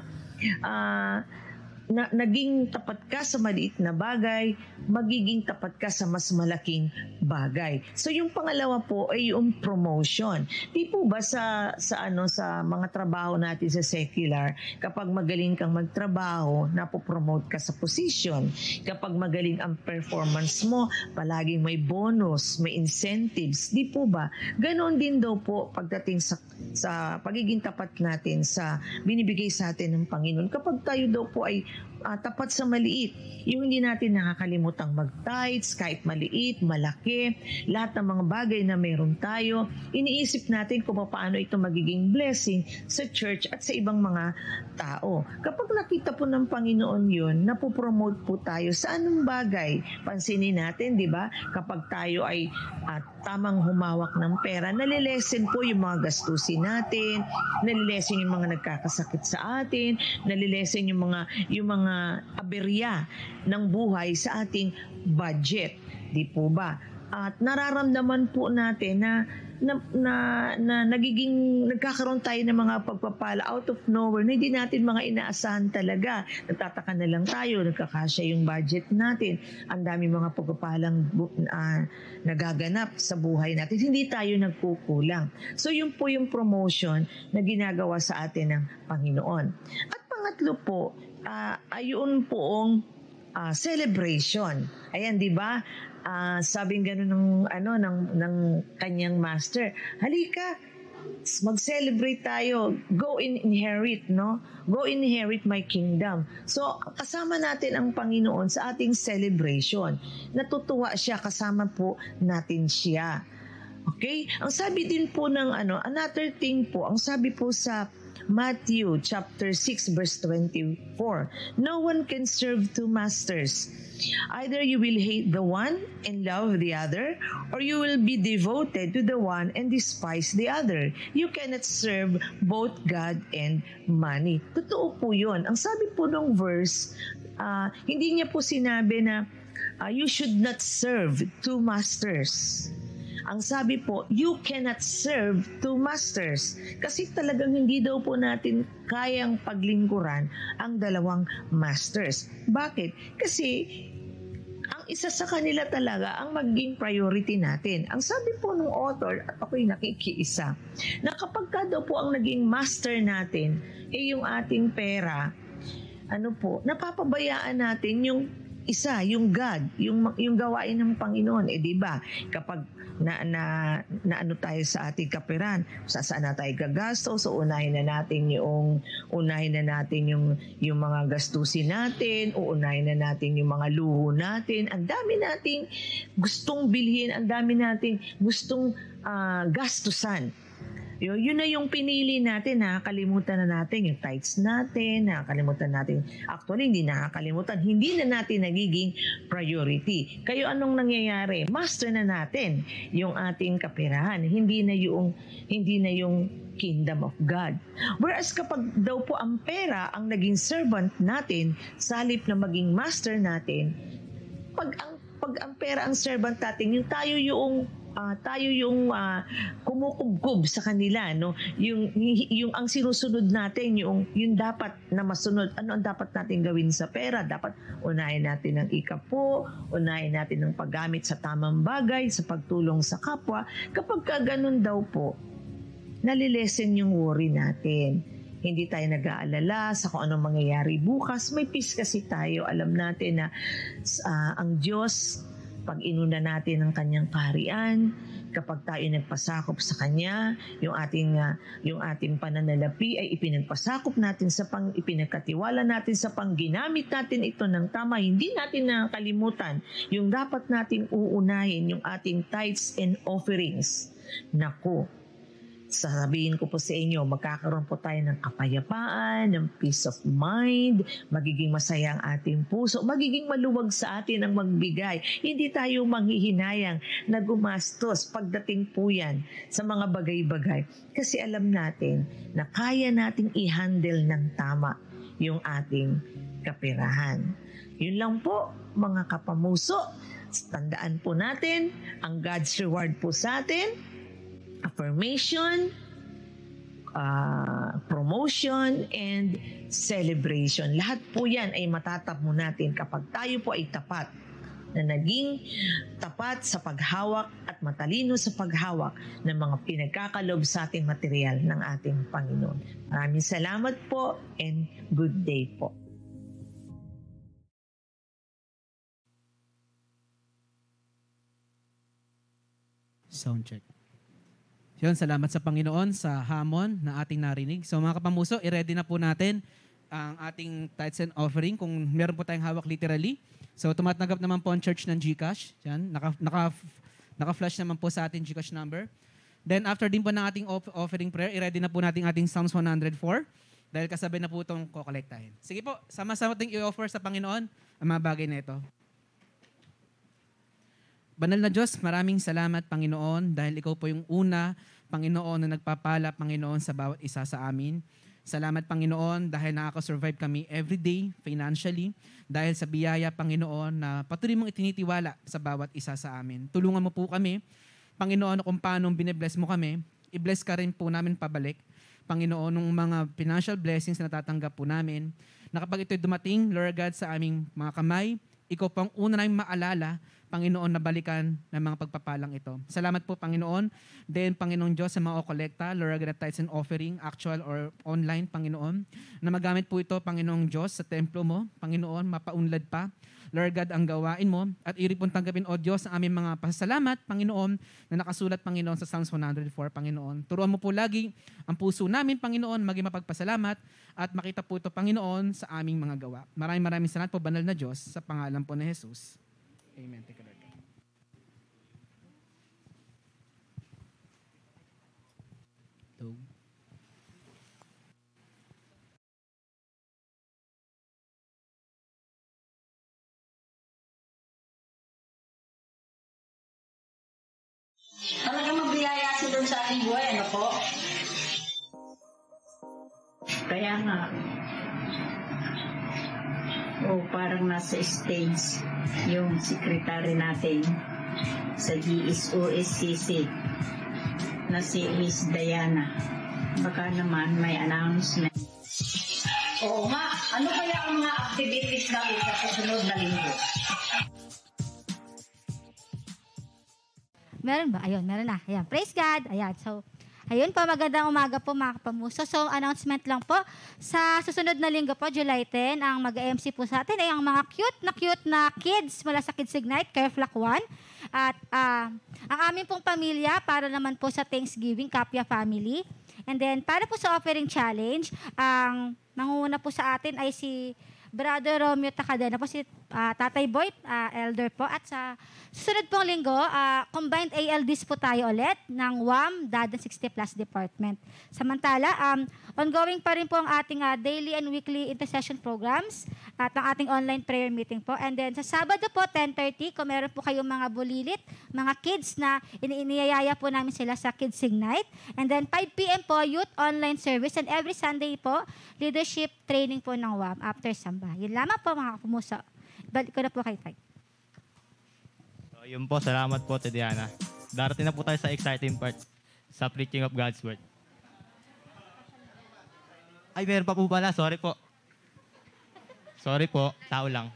naging tapat ka sa maliit na bagay, magiging tapat ka sa mas malaking bagay. So yung pangalawa po ay yung promotion. Di po ba sa mga trabaho natin sa secular, kapag magaling kang magtrabaho, napopromote ka sa position. Kapag magaling ang performance mo, palaging may bonus, may incentives. Di po ba? Ganon din daw po pagdating sa pagiging tapat natin sa binibigay sa atin ng Panginoon. Kapag tayo daw po ay tapat sa maliit, yung hindi natin nakakalimutang mag-tithes, kahit maliit, malaki, lahat ng mga bagay na meron tayo, iniisip natin kung paano ito magiging blessing sa church at sa ibang mga tao. Kapag nakita po ng Panginoon yun, napopromote po tayo sa anong bagay. Pansinin natin, di ba? Kapag tayo ay tamang humawak ng pera, nalilesen po yung mga gastusin natin, nalilesen yung mga nagkakasakit sa atin, nalilesen yung mga aberya ng buhay sa ating budget. Di po ba? At nararamdaman po natin na nagkakaroon tayo ng mga pagpapala out of nowhere na hindi natin mga inaasahan talaga. Nagtataka na lang tayo, nagkakasya yung budget natin. Ang dami mga pagpapalang nagaganap sa buhay natin. Hindi tayo nagkukulang. So yun po yung promotion na ginagawa sa atin ng Panginoon. At pangatlo po, ayun poong celebration. Ayan, di ba? Sabing gano'n ng kanyang master, halika, mag-celebrate tayo, go inherit, no? Go inherit my kingdom. So, kasama natin ang Panginoon sa ating celebration. Natutuwa siya, kasama po natin siya. Okay? Ang sabi din po ng another thing po, ang sabi po sa Matthew chapter 6 verse 24, no one can serve two masters. Either you will hate the one and love the other, or you will be devoted to the one and despise the other. You cannot serve both God and money. Totoo po yun. Ang sabi po ng verse, hindi niya po sinabi na you should not serve two masters. Ang sabi po, you cannot serve two masters. Kasi talagang hindi daw po natin kayang paglingkuran ang dalawang masters. Bakit? Kasi ang isa sa kanila talaga ang maging priority natin. Ang sabi po ng author, at ako'y nakikiisa, na kapag ka daw po ang naging master natin, yung ating pera, napapabayaan natin yung isa, yung God, yung gawain ng Panginoon. Di ba? Kapag na tayo sa ating kaperan, saan na tayo gagasto, so unahin na natin yung mga gastusin natin, uunahin na natin yung mga luho natin. Ang dami nating gustong bilhin, ang dami nating gustong gastusan. Yun na yung pinili natin, nakakalimutan na natin yung tithes natin, nakakalimutan natin, actually hindi nakakalimutan, hindi na natin nagiging priority. Kayo anong nangyayari? Master na natin yung ating kaperahan, hindi na yung kingdom of God. Whereas kapag daw po ang pera ang naging servant natin, sa halip na maging master natin, pag ang pera ang servant natin, yung tayo yung kumukubkub sa kanila, no? Yung ang sinusunod natin, yung dapat na masunod. Ano ang dapat natin gawin sa pera? Dapat unahin natin ang ikapo, unahin natin ang paggamit sa tamang bagay, sa pagtulong sa kapwa. Kapag ganun daw po, nalilesen yung worry natin. Hindi tayo nag-aalala sa kung anong mangyayari bukas. May peace kasi tayo. Alam natin na ang Diyos, pag inuna natin ang kanyang kaharian, kapag tayo nagpasakop sa kanya, yung ating pananalapi ay ipinagpasakop natin ipinagkatiwala natin sa pangginamit natin ito ng tama. Hindi natin nakakalimutan yung dapat nating uunahin, yung ating tithes and offerings. Naku, Sasabihin ko po sa inyo, magkakaroon po tayo ng kapayapaan, ng peace of mind, magiging masaya ang ating puso, magiging maluwag sa atin ang magbigay. Hindi tayo manghihinayang na gumastos pagdating po yan sa mga bagay-bagay. Kasi alam natin na kaya nating i-handle ng tama yung ating kapirahan. Yun lang po, mga kapamuso. Tandaan po natin, ang God's reward po sa atin, affirmation, promotion, and celebration. Lahat po yan ay matatamo natin kapag tayo po ay tapat, na naging tapat sa paghawak at matalino sa paghawak ng mga pinagkakalob sa ating material ng ating Panginoon. Maraming salamat po and good day po. Sound check. Yun, salamat sa Panginoon sa hamon na ating narinig. So mga kapamuso, i-ready na po natin ang ating tithes and offering kung meron po tayong hawak literally. So tumatanggap naman po ang church ng GCash. Yan, naka-flash naman po sa ating GCash number. Then after din po ng ating offering prayer, i-ready na po natin ating Psalms 104 dahil kasabay na po itong kokolektahin. Sige po, sama-sama ting i-offer sa Panginoon ang mga bagay na ito. Banal na Diyos, maraming salamat, Panginoon, dahil Ikaw po yung una, Panginoon, na nagpapala, Panginoon, sa bawat isa sa amin. Salamat, Panginoon, dahil nakaka-survive kami everyday, financially, dahil sa biyaya, Panginoon, na patuloy mong itinitiwala sa bawat isa sa amin. Tulungan mo po kami, Panginoon, kung paano bine-bless mo kami, i-bless ka rin po namin pabalik, Panginoon, ng mga financial blessings na natatanggap po namin, na kapag ito'y dumating, Lord God, sa aming mga kamay, Ikaw pang una namin maalala, Panginoon, na balikan ng mga pagpapalang ito. Salamat po, Panginoon. Then, Panginoon Diyos, sa mga kolekta, Lord God, tithes and offering, actual or online, Panginoon, na magamit po ito, Panginoong Diyos, sa templo mo, Panginoon, mapaunlad pa. Lord God, ang gawain mo, at iripon tanggapin, O Diyos, ang aming mga pasasalamat, Panginoon, na nakasulat, Panginoon, sa Psalms 104, Panginoon. Turuan mo po lagi ang puso namin, Panginoon, maging mapagpasalamat, at makita po ito, Panginoon, sa aming mga gawa. Maraming salamat po, banal na Diyos, sa pangalan po ni Jesus. Amen. Thank you, Lord. Talagang magbiyaya si Lord sa ating buhay, ano po? Kaya nga, parang nasa stage yung sekretary natin sa GSOSCC na si Miss Diana. Baka naman may announcement. Oo nga, ano kaya ang mga activities natin sa susunod na linggo? Meron ba? Ayun, meron na. Ayan, praise God. Ayan, so, ayun po, magandang umaga po mga kapamuso. So, announcement lang po. Sa susunod na linggo po, July 10, ang mag-MC po sa atin ay ang mga cute na kids mula sa Kids Ignite, Care Flock 1. At ang aming pong pamilya, para naman po sa Thanksgiving, Kapya Family. And then, para po sa offering challenge, ang mangunguna po sa atin ay si Brother Romeo Takadena po, si Tatay Boy, elder po. At sa susunod pong linggo, combined ALDs po tayo ulit ng WAM, DAD, 60 Plus Department. Samantala, ongoing pa rin po ang ating daily and weekly intercession programs at ang ating online prayer meeting po. And then sa Sabado po, 10:30, kung meron po kayong mga bulilit, mga kids na iniyayaya po namin sila sa Kids Ignite. And then 5 p.m. po, youth online service. And every Sunday po, leadership training po ng WAM after Samba. Yun lamang po mga kapuso. Balik ko na po kay Tay. So, yun po, salamat po, Diana. Darating na po tayo sa exciting part, sa preaching of God's Word. Ay, meron pa po pala. Sorry po. Sorry po. Tao lang.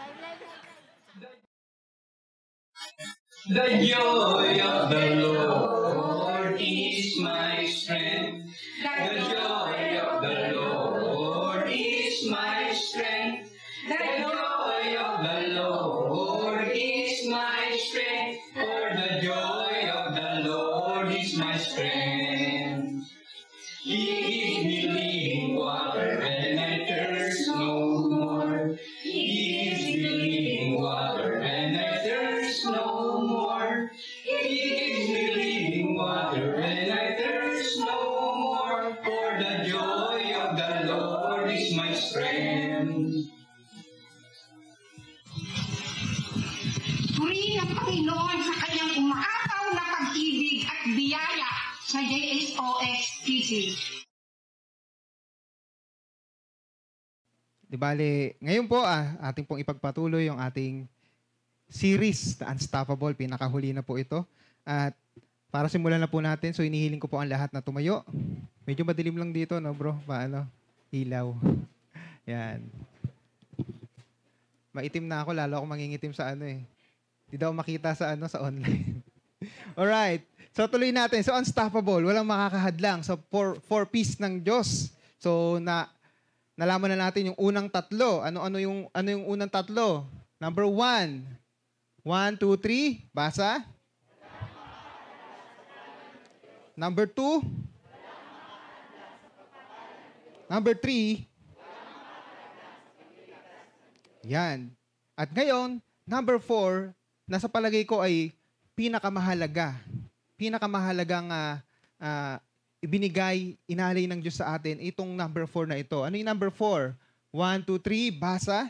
The joy of the Lord is my strength. The joy of the Lord is my strength. The joy of the Lord is my strength. For the joy of the Lord is my strength. He gives me living water and I thirst no more. He gives me living water and I thirst no more. He gives me living water and I thirst no more. best friend. Purihin ang Panginoon sa kanyang umaapaw na pag-ibig at biyaya sa JSOS-TC. Di bale, ngayon po ating pong ipagpatuloy yung ating series na Unstoppable. Pinakahuli na po ito. At para simulan na po natin, so inihiling ko po ang lahat na tumayo. Medyo madilim lang dito, no bro? Paano? Ilaw. Yan. Maitim na ako, lalo ako mangingitim sa ano eh. Di daw makita sa ano, sa online. Alright. So tuloy natin. So Unstoppable, walang makakahadlang. So four P's ng Diyos. So nalaman na natin yung unang tatlo. Ano yung unang tatlo? Number 1. 1, 2, 3. Basa. Number 2. Number 3. Yan. At ngayon, number 4, nasa palagay ko ay pinakamahalaga. Pinakamahalagang ibinigay, inalay ng Diyos sa atin, itong number 4 na ito. Ano yung number 4? 1, 2, 3. Basa.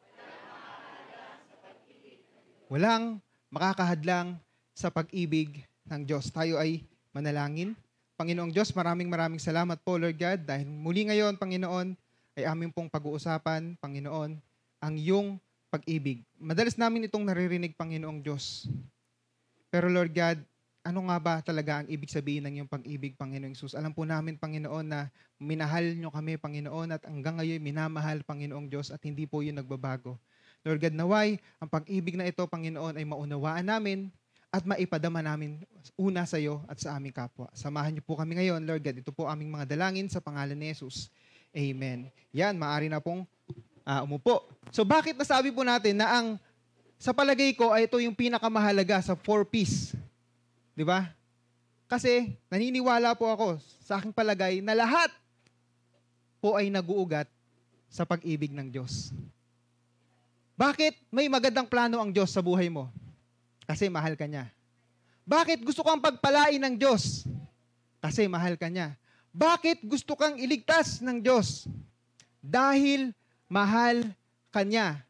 Walang makakahadlang sa pag-ibig ng Diyos. Tayo ay manalangin. Panginoong Diyos, maraming salamat po, Lord God, dahil muli ngayon, Panginoon, ay aming pong pag-uusapan, Panginoon, ang iyong pag-ibig. Madalas namin itong naririnig, Panginoong Diyos. Pero Lord God, ano nga ba talaga ang ibig sabihin ng iyong pag-ibig, Panginoong Jesus? Alam po namin, Panginoon, na minahal nyo kami, Panginoon, at hanggang ngayon minamahal, Panginoong Diyos, at hindi po yun nagbabago. Lord God, naway, ang pag-ibig na ito, Panginoon, ay maunawaan namin at maipadama namin una sa iyo at sa aming kapwa. Samahan niyo po kami ngayon, Lord God. Ito po aming mga dalangin sa pangalan ni Jesus. Amen. Yan, maaari na pong umupo. So bakit nasabi po natin na sa palagay ko ay ito yung pinakamahalaga sa 4 P's? Di ba? Kasi naniniwala po ako sa aking palagay na lahat po ay naguugat sa pag-ibig ng Diyos. Bakit may magandang plano ang Diyos sa buhay mo? Kasi mahal ka niya. Bakit gusto kang pagpalain ng Diyos? Kasi mahal ka niya. Bakit gusto kang iligtas ng Diyos? Dahil mahal ka niya.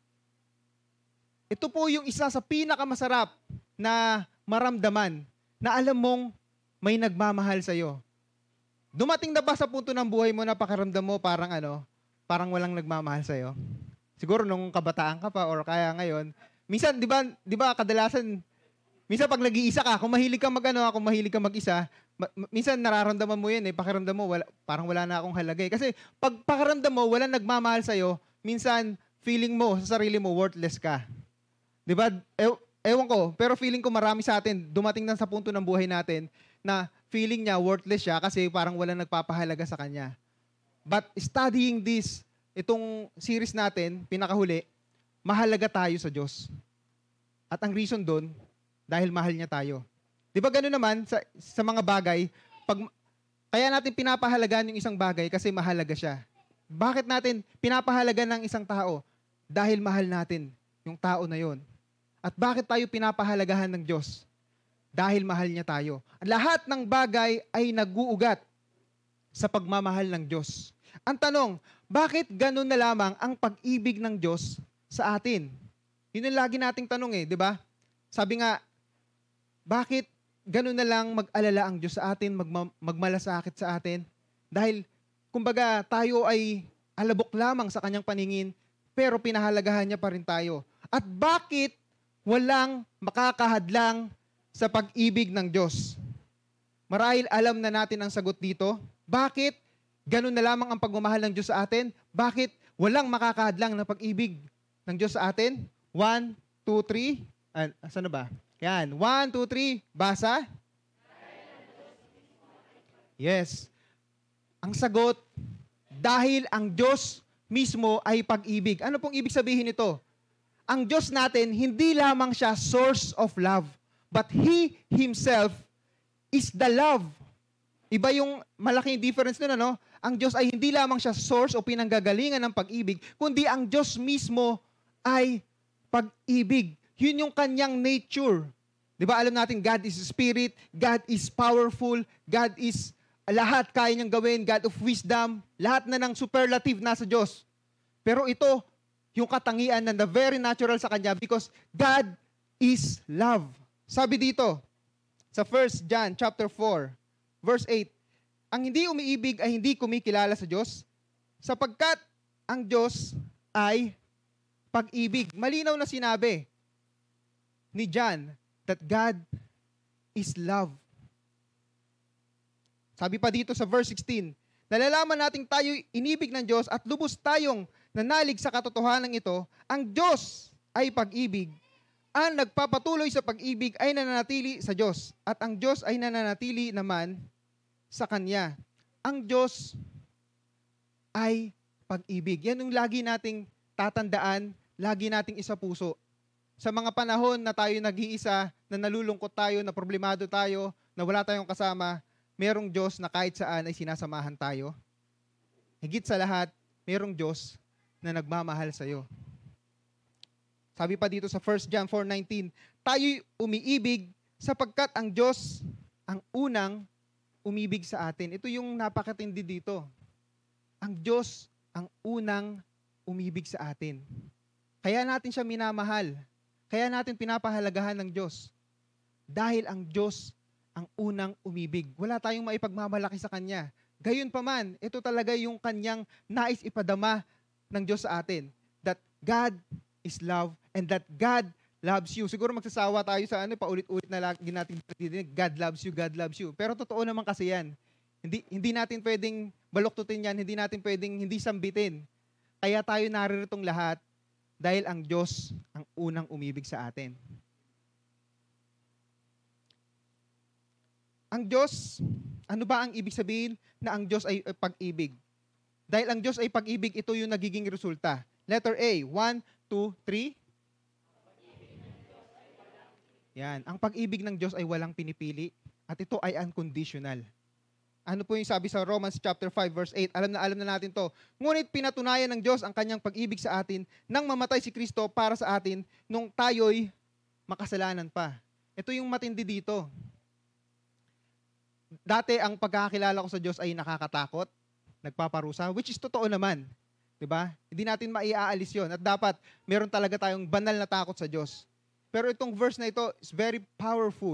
Ito po yung isa sa pinakamasarap na maramdaman na alam mong may nagmamahal sa'yo. Dumating na ba sa punto ng buhay mo na pakiramdam mo parang walang nagmamahal sa'yo? Siguro nung kabataan ka pa or kaya ngayon, minsan 'di ba kadalasan minsan pag nag-iisa ka, kung mahilig kang kung mahilig kang mag-isa, minsan nararamdaman mo 'yan pakiramdam mo parang wala na akong halaga eh. Kasi pag pakiramdam mo walang nagmamahal sa iyo, minsan feeling mo sa sarili mo worthless ka. 'Di ba? Ewan ko, pero feeling ko marami sa atin dumating na sa punto ng buhay natin na feeling niya worthless siya kasi parang walang nagpapahalaga sa kanya. But studying this, itong series natin, pinakahuli, mahalaga tayo sa Diyos. At ang reason doon, dahil mahal niya tayo. Di ba gano'n naman sa mga bagay, kaya natin pinapahalagan yung isang bagay kasi mahalaga siya. Bakit natin pinapahalaga ng isang tao? Dahil mahal natin yung tao na yon. At bakit tayo pinapahalagahan ng Diyos? Dahil mahal niya tayo. Lahat ng bagay ay nag-uugat sa pagmamahal ng Diyos. Ang tanong, bakit ganun na lamang ang pag-ibig ng Diyos sa atin? Yun yung lagi nating tanong di ba? Sabi nga, bakit ganun na lang mag-alala ang Diyos sa atin, magmalasakit sa atin? Dahil, kumbaga, tayo ay alabok lamang sa kanyang paningin, pero pinahalagahan niya pa rin tayo. At bakit walang makakahadlang sa pag-ibig ng Diyos? Marahil alam na natin ang sagot dito. Bakit ganun na lamang ang pagmamahal ng Diyos sa atin? Bakit walang makakahadlang na pag-ibig ng Diyos sa atin? 1, 2, 3. Saan na ba? Yan. 1, 2, 3. Basa. Yes. Ang sagot, dahil ang Diyos mismo ay pag-ibig. Ano pong ibig sabihin nito? Ang Diyos natin, hindi lamang siya source of love, but He Himself is the love. Iba yung malaking difference nun, Ang Diyos ay hindi lamang siya source o pinanggagalingan ng pag-ibig, kundi ang Diyos mismo ay pag-ibig. Yun yung kanyang nature. Di ba alam natin, God is Spirit, God is powerful, God is lahat kaya niyang gawin, God of wisdom, lahat na ng superlative nasa Diyos. Pero ito, yung katangian na the very natural sa kanya because God is love. Sabi dito, sa 1 John chapter 4, verse 8, ang hindi umiibig ay hindi kumikilala sa Diyos, sapagkat ang Diyos ay pag-ibig. Malinaw na sinabi ni John that God is love. Sabi pa dito sa verse 16, nalalaman nating tayo inibig ng Diyos at lubos tayong nanalig sa katotohanan ito, ang Diyos ay pag-ibig. Ang nagpapatuloy sa pag-ibig ay nananatili sa Diyos at ang Diyos ay nananatili naman sa Kanya. Ang Diyos ay pag-ibig. Yan yung lagi nating tatandaan, lagi nating isa puso. Sa mga panahon na tayo nag-iisa, na nalulungkot tayo, na problemado tayo, na wala tayong kasama, merong Diyos na kahit saan ay sinasamahan tayo. Higit sa lahat, merong Diyos na nagmamahal sa iyo. Sabi pa dito sa 1 John 4:19, tayo'y umiibig sapagkat ang Diyos ang unang umibig sa atin. Ito yung napakatindi dito. Ang Diyos ang unang umibig sa atin. Kaya natin siya minamahal. Kaya natin pinapahalagahan ng Diyos. Dahil ang Diyos ang unang umibig. Wala tayong maipagmamalaki sa Kanya. Gayon pa man, ito talaga yung Kanyang nais ipadama ng Diyos sa atin. That God is love and that God loves you. Siguro magsasawa tayo sa paulit-ulit na lagi natin dinig, God loves you, God loves you. Pero totoo naman kasi yan. Hindi natin pwedeng baluktutin yan, hindi natin pwedeng hindi sambitin. Kaya tayo naririto'ng lahat dahil ang Diyos ang unang umibig sa atin. Ang Diyos, ano ba ang ibig sabihin na ang Diyos ay pag-ibig? Dahil ang Diyos ay pag-ibig, ito yung nagiging resulta. Letter A, 1, 2, 3. Yan. Ang pag-ibig ng Diyos ay walang pinipili at ito ay unconditional. Ano po yung sabi sa Romans chapter 5 verse 8? Alam na natin to. Ngunit pinatunayan ng Diyos ang kanyang pag-ibig sa atin nang mamatay si Kristo para sa atin nung tayo'y makasalanan pa. Ito yung matindi dito. Dati ang pagkakakilala ko sa Diyos ay nakakatakot, nagpaparusa, which is totoo naman. 'Di ba? Hindi natin maiaalis 'yon at dapat meron talaga tayong banal na takot sa Diyos. Pero itong verse na ito is very powerful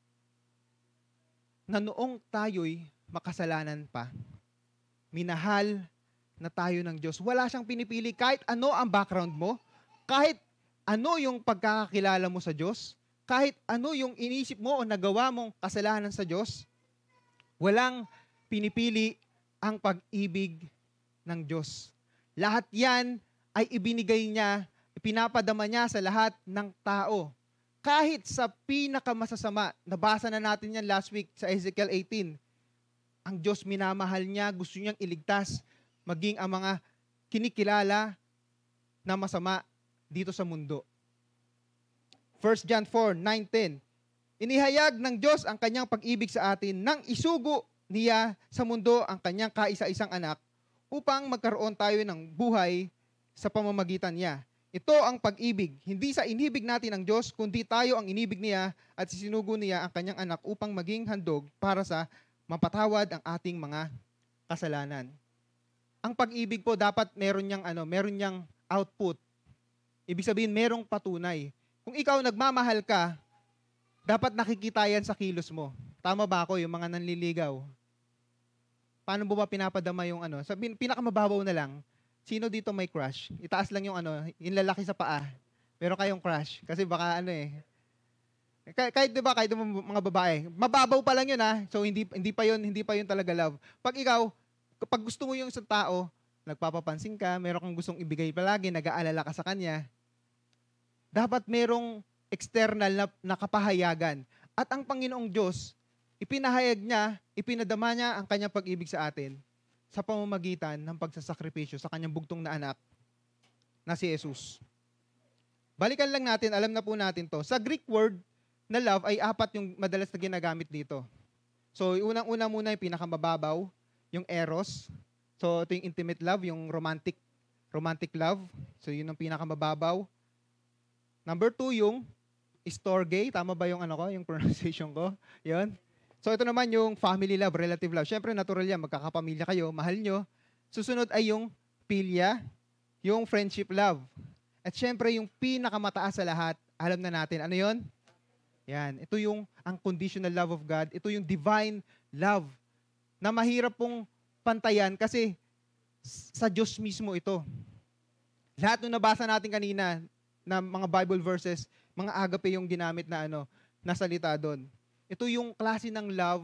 na noong tayo'y makasalanan pa, minahal na tayo ng Diyos. Wala siyang pinipili kahit ano ang background mo, kahit ano yung pagkakakilala mo sa Diyos, kahit ano yung inisip mo o nagawa mong kasalanan sa Diyos, walang pinipili ang pag-ibig ng Diyos. Lahat yan ay ibinigay niya, ipinapadama niya sa lahat ng tao. Kahit sa pinakamasasama, nabasa na natin yan last week sa Ezekiel 18, ang Diyos minamahal niya, gusto niyang iligtas, maging ang mga kinikilala na masama dito sa mundo. 1 John 4, 9, 10. Inihayag ng Diyos ang kanyang pag-ibig sa atin nang isugo niya sa mundo ang kanyang kaisa-isang anak upang magkaroon tayo ng buhay sa pamamagitan niya. Ito ang pag-ibig. Hindi sa inibig natin ang Diyos, kundi tayo ang inibig niya at sinugo niya ang kanyang anak upang maging handog para sa mapatawad ang ating mga kasalanan. Ang pag-ibig po dapat meron niyang output. Ibig sabihin merong patunay. Kung ikaw nagmamahal ka, dapat nakikita yan sa kilos mo. Tama ba ako, yung mga nanliligaw? Paano mo ba pinapadama yung Sabihin, pinakamababaw na lang, sino dito may crush? Itaas lang yung yung lalaki sa paa. Meron kayong crush. Kasi baka kahit 'di ba, kahit mga babae, mababaw pa lang 'yun So hindi pa 'yun talaga love. Pag gusto mo yung isang tao, nagpapapansin ka, meron kang gustong ibigay palagi, nag-aalala ka sa kanya. Dapat merong external na kapahayagan. At ang Panginoong Diyos, ipinahayag niya, ipinadama niya ang kanyang pag-ibig sa atin sa pamamagitan ng pagsasakripisyo sa kanyang bugtong na anak na si Jesus. Balikan lang natin, alam na po natin to. Sa Greek word na love ay 4 yung madalas na ginagamit dito. So, unang-una muna yung pinakamababaw, yung eros. So, ito yung intimate love, yung romantic love. So, yun ang pinakamababaw. Number 2, yung storge. Tama ba yung yung pronunciation ko? Yun. So, ito naman yung family love, relative love. Siyempre, natural yan. Magkakapamilya kayo, mahal nyo. Susunod ay yung philia. yung friendship love. At syempre, yung pinakamataas sa lahat, alam na natin, ano yon? Yan, ito yung unconditional love of God. Ito yung divine love na mahirap pong pantayan kasi sa Diyos mismo ito. Lahat nung nabasa natin kanina na mga Bible verses, mga agape yung ginamit na na salita doon. Ito yung klase ng love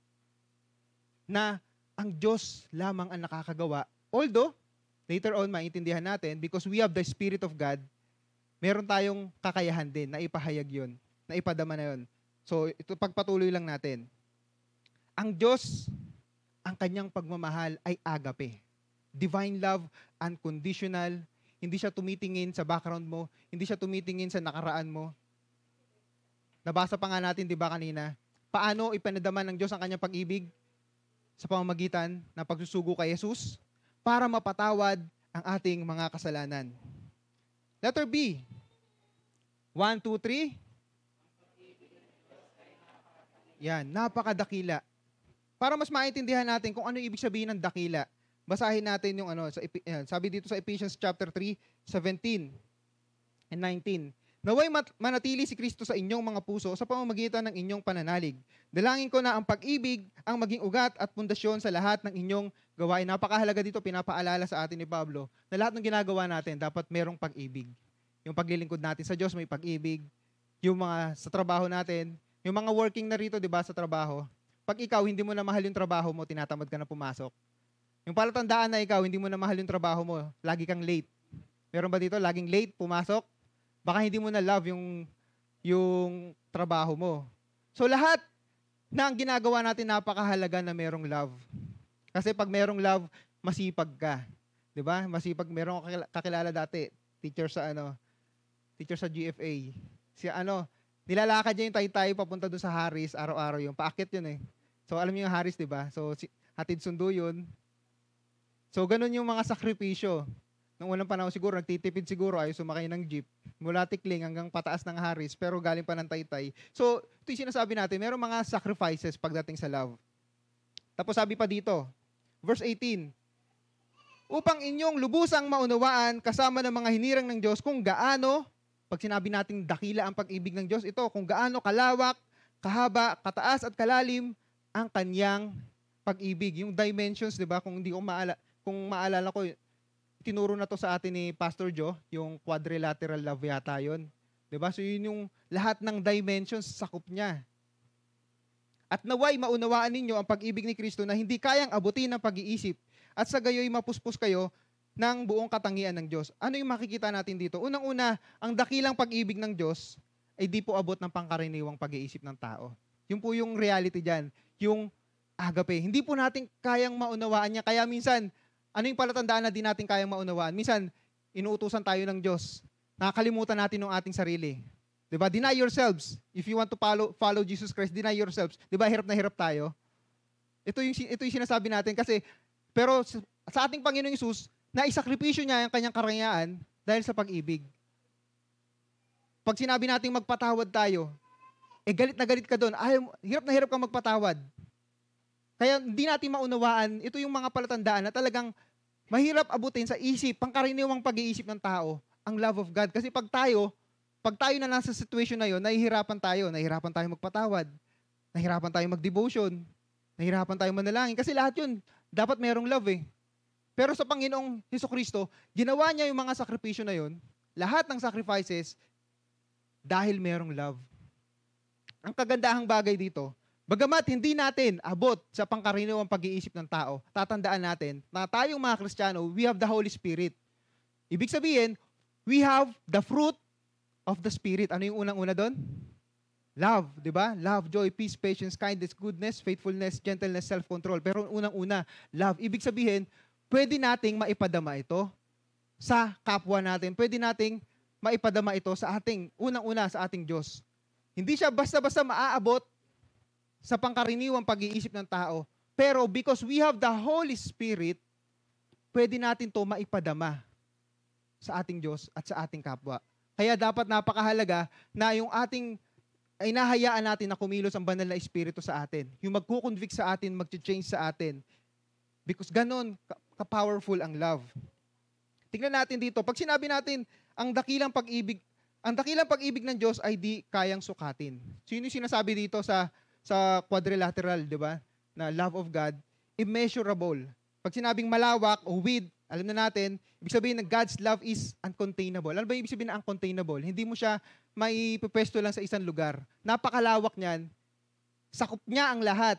na ang Diyos lamang ang nakakagawa. Although, later on, maintindihan natin, because we have the Spirit of God, meron tayong kakayahan din na ipahayag yun, na ipadama na yun. So, ito pagpatuloy lang natin. Ang Diyos, ang kanyang pagmamahal ay agape. Divine love, unconditional. Hindi siya tumitingin sa background mo. Hindi siya tumitingin sa nakaraan mo. Nabasa pa nga natin, di ba kanina, paano ipanadama ng Diyos ang kanyang pag-ibig sa pamamagitan ng pagsusugo kay Jesus para mapatawad ang ating mga kasalanan. Letter B. 1, 2, 3. Yan, napakadakila. Para mas maintindihan natin kung ano ibig sabihin ng dakila, basahin natin yung sabi dito sa Ephesians chapter 3, 17 and 19. Naway manatili si Kristo sa inyong mga puso sa pamamagitan ng inyong pananalig. Dalangin ko na ang pag-ibig ang maging ugat at pundasyon sa lahat ng inyong gawain. Napakahalaga dito, pinapaalala sa atin ni Pablo na lahat ng ginagawa natin dapat merong pag-ibig. Yung paglilingkod natin sa Diyos may pag-ibig. Yung mga sa trabaho natin, yung mga working na rito, di ba, sa trabaho, pag ikaw hindi mo na mahal yung trabaho mo, tinatamad ka na pumasok. Yung palatandaan na ikaw hindi mo na mahal yung trabaho mo, lagi kang late. Meron ba dito laging late pumasok? Baka hindi mo na love yung trabaho mo. So lahat na ang ginagawa natin napakahalaga na merong love. Kasi pag merong love, masipag ka. 'Di ba? Masipag, meron kakilala dati, teacher sa GFA. Nilalakad niya yung Taytay papunta doon sa Harris, araw-araw yung paakit yun eh. So alam niyo yung Harris, 'di ba? So hatid sundo yun. So ganun yung mga sakripisyo. Nung unang panahon siguro, nagtitipid siguro, ayaw sumakay ng jeep. Mula Tikling hanggang pataas ng Harris, pero galing pa ng Taytay. So, ito yung sinasabi natin, merong mga sacrifices pagdating sa love. Tapos sabi pa dito, verse 18, upang inyong lubusang maunawaan kasama ng mga hinirang ng Diyos kung gaano, pag sinabi natin dakila ang pag-ibig ng Diyos, ito, kung gaano kalawak, kahaba, kataas at kalalim ang kanyang pag-ibig. Yung dimensions, di ba? Kung maalala ko, tinuro na to sa atin ni Pastor Joe, yung quadrilateral love yata yun. Diba? So yun yung lahat ng dimensions sakop niya. At naway maunawaan ninyo ang pag-ibig ni Kristo na hindi kayang abutin ng pag-iisip at sa gayo'y mapuspos kayo ng buong katangian ng Diyos. Ano yung makikita natin dito? Unang-una, ang dakilang pag-ibig ng Diyos ay di po abot ng pangkaraniwang pag-iisip ng tao. Yun po yung reality dyan. Yung agape. Hindi po natin kayang maunawaan niya. Kaya minsan, ano yung palatandaan na di natin kayang maunawaan? Minsan, inuutusan tayo ng Diyos. Nakakalimutan natin ng ating sarili. Diba? Deny yourselves. If you want to follow Jesus Christ, deny yourselves. Diba? Hirap na hirap tayo. Ito yung sinasabi natin kasi, pero sa ating Panginoong Hesus, naisakripisyo niya ang kanyang karangyaan dahil sa pag-ibig. Pag sinabi natin magpatawad tayo, galit na galit ka doon. Hirap na hirap kang magpatawad. Kaya hindi natin maunawaan, ito yung mga palatandaan na talagang mahirap abutin sa isip, pangkaraniwang pag-iisip ng tao, ang love of God. Kasi pag tayo na nasa situation na yun, nahihirapan tayo magpatawad, nahihirapan tayo mag-devotion, nahihirapan tayo manalangin. Kasi lahat yun, dapat merong love eh. Pero sa Panginoong Hesukristo, ginawa niya yung mga sakripisyo na yun, lahat ng sacrifices, dahil merong love. Ang kagandahang bagay dito, bagamat hindi natin abot sa pangkaraniwang pag-iisip ng tao, tatandaan natin na tayong mga Kristiyano, we have the Holy Spirit. Ibig sabihin, we have the fruit of the Spirit. Ano yung unang-una doon? Love, di ba? Love, joy, peace, patience, kindness, goodness, faithfulness, gentleness, self-control. Pero unang-una, love. Ibig sabihin, pwede nating maipadama ito sa kapwa natin. Pwede nating maipadama ito sa unang-una sa ating Diyos. Hindi siya basta-basta maaabot sa pangkaraniwang pag-iisip ng tao. Pero because we have the Holy Spirit, pwede natin to maipadama sa ating Diyos at sa ating kapwa. Kaya dapat napakahalaga na yung ay nahayaan natin na kumilos ang banal na Espiritu sa atin. Yung magkukonvict sa atin, mag-change sa atin. Because ganon ka-powerful ang love. Tingnan natin dito. Pag sinabi natin, ang dakilang pag-ibig ng Diyos ay di kayang sukatin. Sino yung sinasabi dito sa quadrilateral, di ba? Na love of God, immeasurable. Pag sinabing malawak o width, alam na natin, ibig sabihin na God's love is uncontainable. Ano ba ibig sabihin na uncontainable? Hindi mo siya maipipwesto lang sa isang lugar. Napakalawak niyan. Sakop niya ang lahat.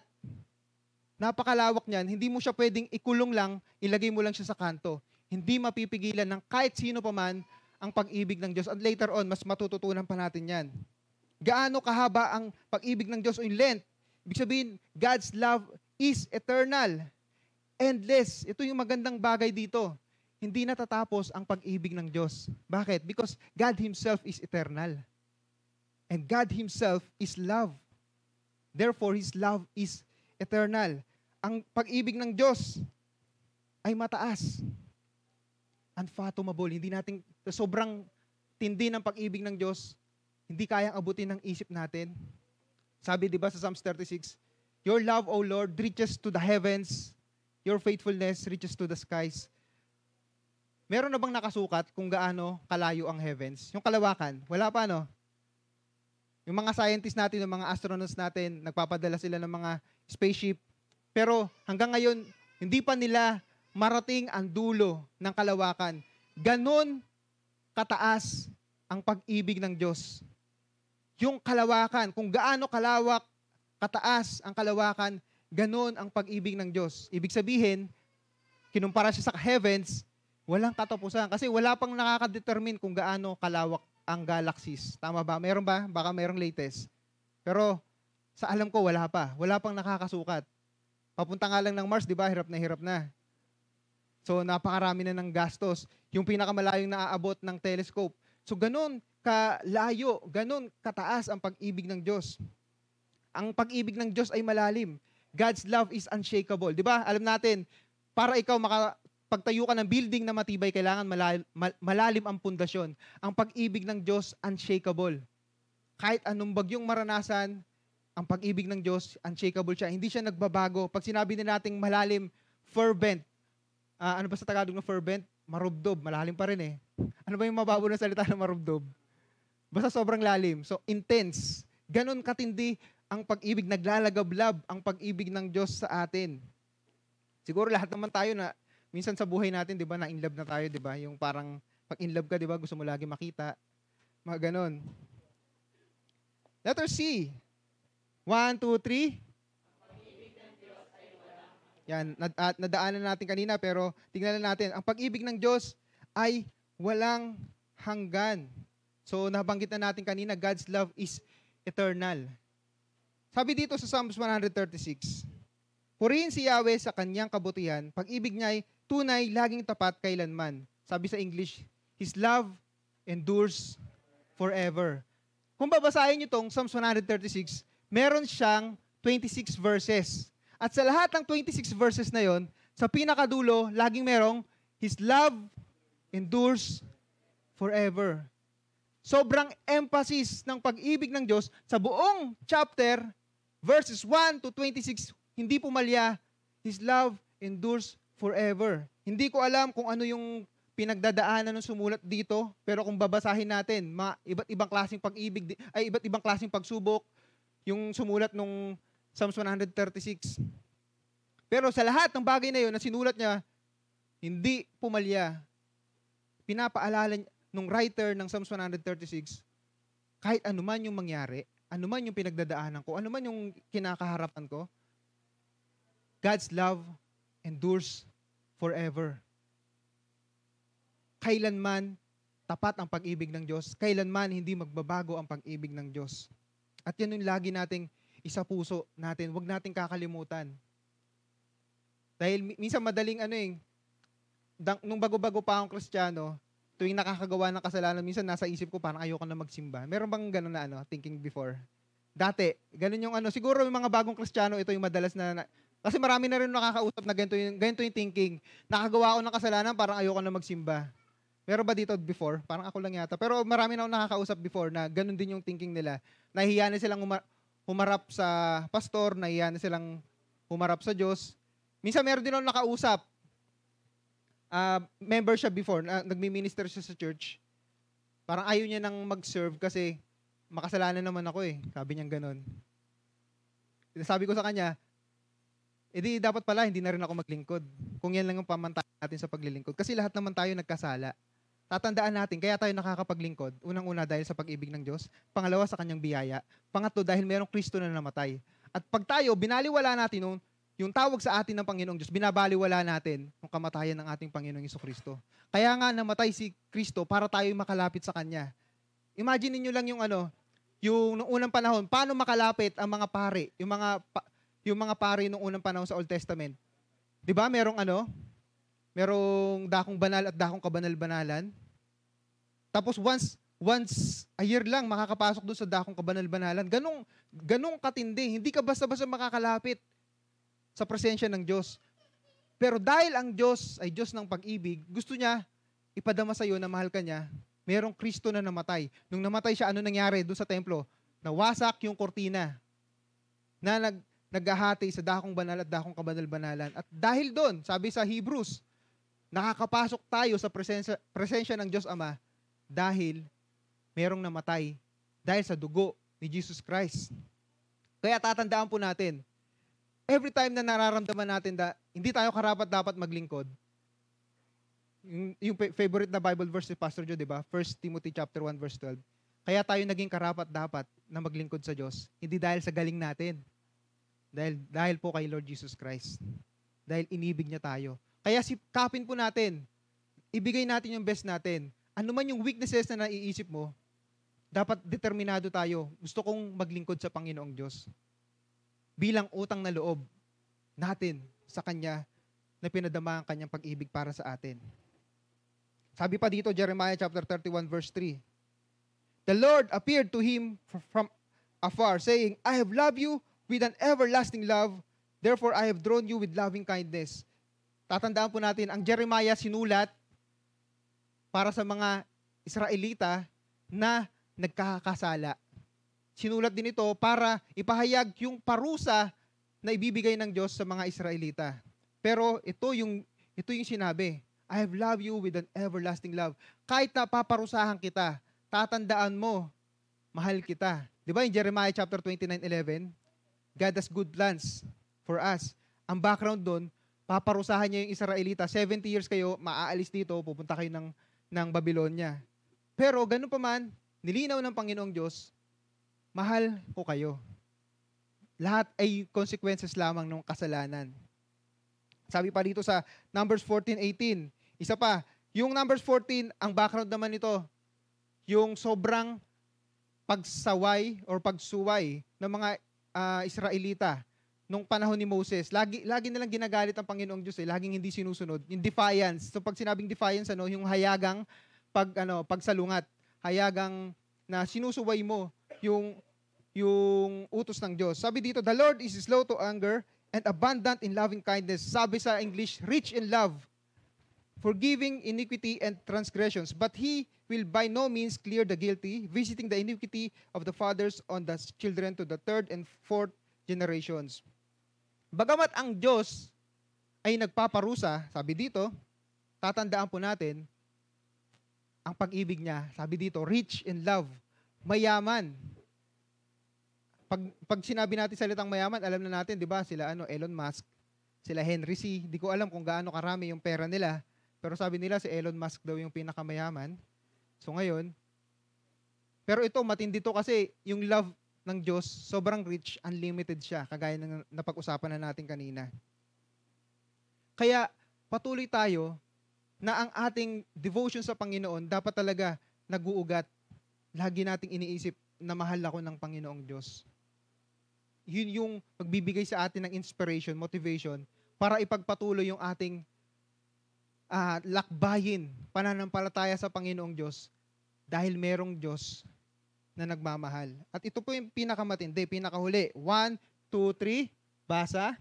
Napakalawak niyan. Hindi mo siya pwedeng ikulong lang, ilagay mo lang siya sa kanto. Hindi mapipigilan ng kahit sino pa man ang pag-ibig ng Diyos. At later on, mas matututunan pa natin yan. Gaano kahaba ang pag-ibig ng Diyos o yung length? Ibig sabihin, God's love is eternal. Endless. Ito yung magandang bagay dito. Hindi natatapos ang pag-ibig ng Diyos. Bakit? Because God Himself is eternal. And God Himself is love. Therefore, His love is eternal. Ang pag-ibig ng Diyos ay mataas. Unfathomable. Hindi natin, sobrang tindi ng pag-ibig ng Diyos, hindi kayang abutin ng isip natin. Sabi, di ba, sa Psalms 36, Your love, O Lord, reaches to the heavens. Your faithfulness reaches to the skies. Meron na bang nakasukat kung gaano kalayo ang heavens? Yung kalawakan, wala pa, no? Yung mga scientists natin, yung mga astronauts natin, nagpapadala sila ng mga spaceship. Pero hanggang ngayon, hindi pa nila marating ang dulo ng kalawakan. Ganon kataas ang pag-ibig ng Diyos. Yung kalawakan, kung gaano kalawak, kataas ang kalawakan, ganon ang pag-ibig ng Diyos. Ibig sabihin, kinumpara siya sa heavens, walang katapusan. Kasi wala pang nakaka-determine kung gaano kalawak ang galaxies. Tama ba? Meron ba? Baka merong latest. Pero sa alam ko, wala pa. Wala pang nakakasukat. Papunta nga lang ng Mars, di ba? Hirap na hirap na. So, napakarami na ng gastos. Yung pinakamalayong naaabot ng telescope. So, ganon kalayo, ganon kataas ang pag-ibig ng Diyos. Ang pag-ibig ng Diyos ay malalim. God's love is unshakable. Di ba? Alam natin, para ikaw makapagtayo ka ng building na matibay, kailangan malalim ang pundasyon. Ang pag-ibig ng Diyos, unshakable. Kahit anong bagyong maranasan, ang pag-ibig ng Diyos, unshakable siya. Hindi siya nagbabago. Pag sinabi na nating malalim, fervent. Ano ba sa Tagalog na fervent? Marubdob. Malalim pa rin eh. Ano ba yung mababaw na salita na marubdob? Basta sobrang lalim. So, intense. Ganon katindi ang pag-ibig, naglalagablab ang pag-ibig ng Diyos sa atin. Siguro lahat naman tayo na, minsan sa buhay natin, di ba, na-inlove na tayo, di ba? Yung parang, pag inlove ka, di ba, gusto mo lagi makita. Mga ganon. Letter C. 1, 2, 3. Yan, nadaanan natin kanina, pero tingnan natin. Ang pag-ibig ng Diyos ay walang hanggan. So, nabanggit na natin kanina, God's love is eternal. Sabi dito sa Psalms 136, Purihin si Yahweh sa kanyang kabutihan, pag-ibig niya ay tunay, laging tapat kailanman. Sabi sa English, His love endures forever. Kung babasahin niyo itong Psalms 136, meron siyang 26 verses. At sa lahat ng 26 verses na yon, sa pinakadulo, laging merong, His love endures forever. Sobrang emphasis ng pag-ibig ng Diyos sa buong chapter, verses 1 to 26, hindi pumalya, His love endures forever. Hindi ko alam kung ano yung pinagdadaanan ng sumulat dito, pero kung babasahin natin, iba't ibang klaseng pag-ibig, ay iba't ibang klaseng pagsubok, yung sumulat nung Psalms 136. Pero sa lahat ng bagay na yun na sinulat niya, hindi pumalya. Pinapaalala nung writer ng Psalms 136, kahit anuman yung mangyari, anuman yung pinagdadaanan ko, anuman yung kinakaharapan ko, God's love endures forever. Kailanman tapat ang pag-ibig ng Diyos, kailanman hindi magbabago ang pag-ibig ng Diyos. At yan yung lagi nating isa puso natin, huwag nating kakalimutan. Dahil minsan madaling nung bago-bago pa akong Kristiyano, tuwing nakakagawa ng kasalanan, minsan nasa isip ko parang ayoko na magsimba. Meron bang gano'n na thinking before? Dati, gano'n yung siguro yung mga bagong Kristiyano, ito yung madalas na kasi marami na rin nakakausap na ganito yung thinking. Nakagawa ako ng kasalanan, parang ayoko na magsimba. Meron ba dito before? Parang ako lang yata. Pero marami na akong nakakausap before na gano'n din yung thinking nila. Nahihiya na silang humarap sa pastor, nahihiya na silang humarap sa Diyos. Minsan meron din akong nakausap. member siya before, nagmi-minister siya sa church. Parang ayaw niya nang mag-serve kasi makasalanan naman ako eh. Sabi niya gano'n. Sabi ko sa kanya, edi dapat pala hindi na rin ako maglingkod. Kung yan lang ang pamantayan natin sa paglilingkod. Kasi lahat naman tayo nagkasala. Tatandaan natin, kaya tayo nakakapaglingkod. Unang-una dahil sa pag-ibig ng Diyos. Pangalawa sa kanyang biyaya. Pangatlo dahil mayroong Kristo na namatay. At pag tayo, binaliwala natin yung tawag sa atin ng Panginoong Diyos, binabaliwala natin yung kamatayan ng ating Panginoong Jesucristo. Kaya nga namatay si Kristo para tayo makalapit sa Kanya. Imagine niyo lang yung noong unang panahon, paano makalapit ang mga pare, yung mga pare noong unang panahon sa Old Testament. 'Di ba? Merong dakong banal at dakong kabanal-banalan. Tapos once a year lang makakapasok doon sa dakong kabanal-banalan. Ganong katindi. Hindi ka basta-basta makakalapit sa presensya ng Diyos. Pero dahil ang Diyos ay Diyos ng pag-ibig, gusto niya ipadama sa iyo na mahal ka niya. Merong Kristo na namatay. Nung namatay siya, ano nangyari doon sa templo? Nawasak yung kortina na naghahati sa dakong banal at dakong kabanal-banalan. At dahil doon, sabi sa Hebrews, nakakapasok tayo sa presensya ng Diyos Ama dahil merong namatay. Dahil sa dugo ni Jesus Christ. Kaya tatandaan po natin, every time na nararamdaman natin na hindi tayo karapat-dapat maglingkod, yung favorite na Bible verse ni Pastor Joe, di ba? 1 Timothy chapter 1 verse 12. Kaya tayo naging karapat-dapat na maglingkod sa Diyos, hindi dahil sa galing natin. Dahil po kay Lord Jesus Christ. Dahil inibig niya tayo. Kaya sikapin po natin, ibigay natin yung best natin. Ano man yung weaknesses na naiisip mo, dapat determinado tayo. Gusto kong maglingkod sa Panginoong Diyos. Bilang utang na loob natin sa Kanya na pinadama ang Kanyang pag-ibig para sa atin. Sabi pa dito, Jeremiah chapter 31 verse 3. The Lord appeared to him from afar, saying, I have loved you with an everlasting love, therefore I have drawn you with loving kindness. Tatandaan po natin, ang Jeremiah sinulat para sa mga Israelita na nagkakasala. Sinulat din ito para ipahayag yung parusa na ibibigay ng Diyos sa mga Israelita. Pero ito yung sinabi, I have loved you with an everlasting love. Kahit na paparusahan kita, tatandaan mo, mahal kita. Di ba in Jeremiah chapter 29:11, God has good plans for us. Ang background doon, paparusahan niya yung Israelita. 70 years kayo, maaalis dito, pupunta kayo ng Babylonia. Pero ganun pa man, nilinaw ng Panginoong Diyos, mahal ko kayo. Lahat ay consequences lamang ng kasalanan. Sabi pa dito sa Numbers 14:18, isa pa, yung Numbers 14, ang background naman nito, yung sobrang pagsaway or pagsuway ng mga Israelita nung panahon ni Moses. Lagi nilang ginagalit ang Panginoong Diyos, laging hindi sinusunod. Yung defiance. So pag sinabing defiance, yung hayagang pagsalungat, hayagang na sinusuway mo yung utos ng Diyos. Sabi dito, the Lord is slow to anger and abundant in loving kindness. Sabi sa English, rich in love, forgiving iniquity and transgressions, but He will by no means clear the guilty, visiting the iniquity of the fathers on the children to the third and fourth generations. Bagamat ang Diyos ay nagpaparusa, sabi dito, tatandaan po natin, ang pag-ibig niya, sabi dito, rich in love, mayaman. Pag sinabi natin salitang mayaman, alam na natin, di ba, sila Elon Musk, sila Henry C. Di ko alam kung gaano karami yung pera nila, pero sabi nila si Elon Musk daw yung pinakamayaman. So ngayon, pero ito, matindi to kasi yung love ng Diyos, sobrang rich, unlimited siya, kagaya ng napag-usapan na natin kanina. Kaya, patuloy tayo na ang ating devotion sa Panginoon dapat talaga nag-uugat. Lagi nating iniisip na mahal ako ng Panginoong Diyos. Yun yung magbibigay sa atin ng inspiration, motivation, para ipagpatuloy yung ating lakbayin, pananampalataya sa Panginoong Diyos dahil merong Diyos na nagmamahal. At ito po yung pinakamatindi, pinakahuli. 1, 2, 3, basa.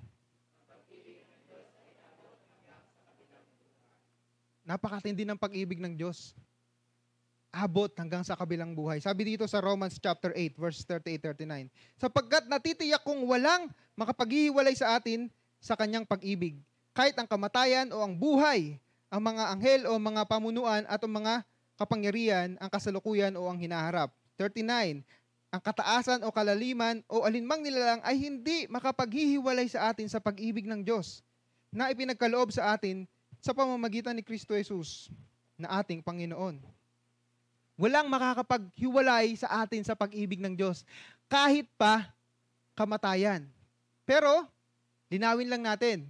Napakatindi ng pag-ibig ng Diyos. Abot hanggang sa kabilang buhay. Sabi dito sa Romans chapter 8, verse 38-39, sapagkat natitiyak kong walang makapaghihiwalay sa atin sa kanyang pag-ibig, kahit ang kamatayan o ang buhay, ang mga anghel o mga pamunuan at ang mga kapangyarihan, ang kasalukuyan o ang hinaharap. 39, ang kataasan o kalaliman o alinmang nilalang ay hindi makapaghihiwalay sa atin sa pag-ibig ng Diyos na ipinagkaloob sa atin sa pamamagitan ni Kristo Jesus na ating Panginoon. Walang makakapaghiwalay sa atin sa pag-ibig ng Diyos kahit pa kamatayan. Pero, linawin lang natin,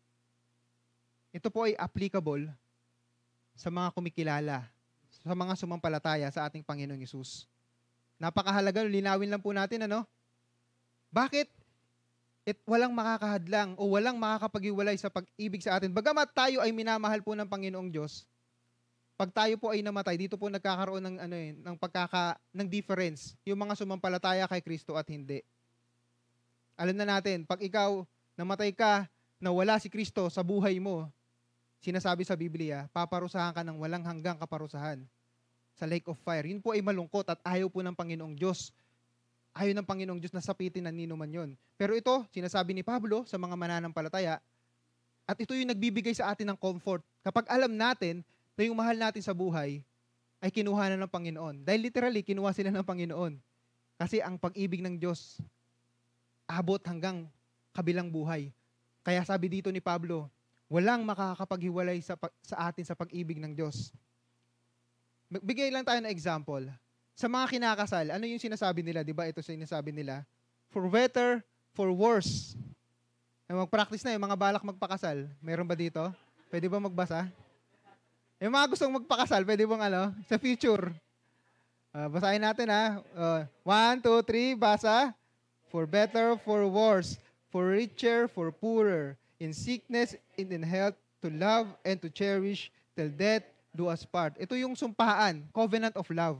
ito po ay applicable sa mga kumikilala, sa mga sumampalataya sa ating Panginoong Hesus. Napakahalaga, linawin lang po natin, ano? Bakit walang makakahadlang o walang makakapaghiwalay sa pag-ibig sa atin? Bagamat tayo ay minamahal po ng Panginoong Diyos, pag tayo po ay namatay, dito po nagkakaroon ng ng difference, yung mga sumampalataya kay Kristo at hindi. Alam na natin, pag ikaw namatay ka na wala si Kristo sa buhay mo, sinasabi sa Biblia, paparusahan ka ng walang hanggang kaparusahan sa lake of fire. Yun po ay malungkot at ayaw po ng Panginoong Diyos. Ayaw ng Panginoong Diyos na sapitin ng nino man yun. Pero ito, sinasabi ni Pablo sa mga mananampalataya, at ito yung nagbibigay sa atin ng comfort. Kapag alam natin na yung mahal natin sa buhay ay kinuha na ng Panginoon. Dahil literally, kinuha sila ng Panginoon. Kasi ang pag-ibig ng Diyos abot hanggang kabilang buhay. Kaya sabi dito ni Pablo, walang makakapaghiwalay sa atin sa pag-ibig ng Diyos. Bigay lang tayo ng example. Sa mga kinakasal, ano yung sinasabi nila? Diba ito sinasabi nila? For better, for worse. Mag-practice na yung mga balak magpakasal. Mayroon ba dito? Pwede ba magbasa? Yung mga gustong magpakasal, pwede bang sa future? Basahin natin 1, 2, 3, basa. For better, for worse. For richer, for poorer. In sickness, and in health, to love and to cherish till death do us part. Ito yung sumpaan, covenant of love.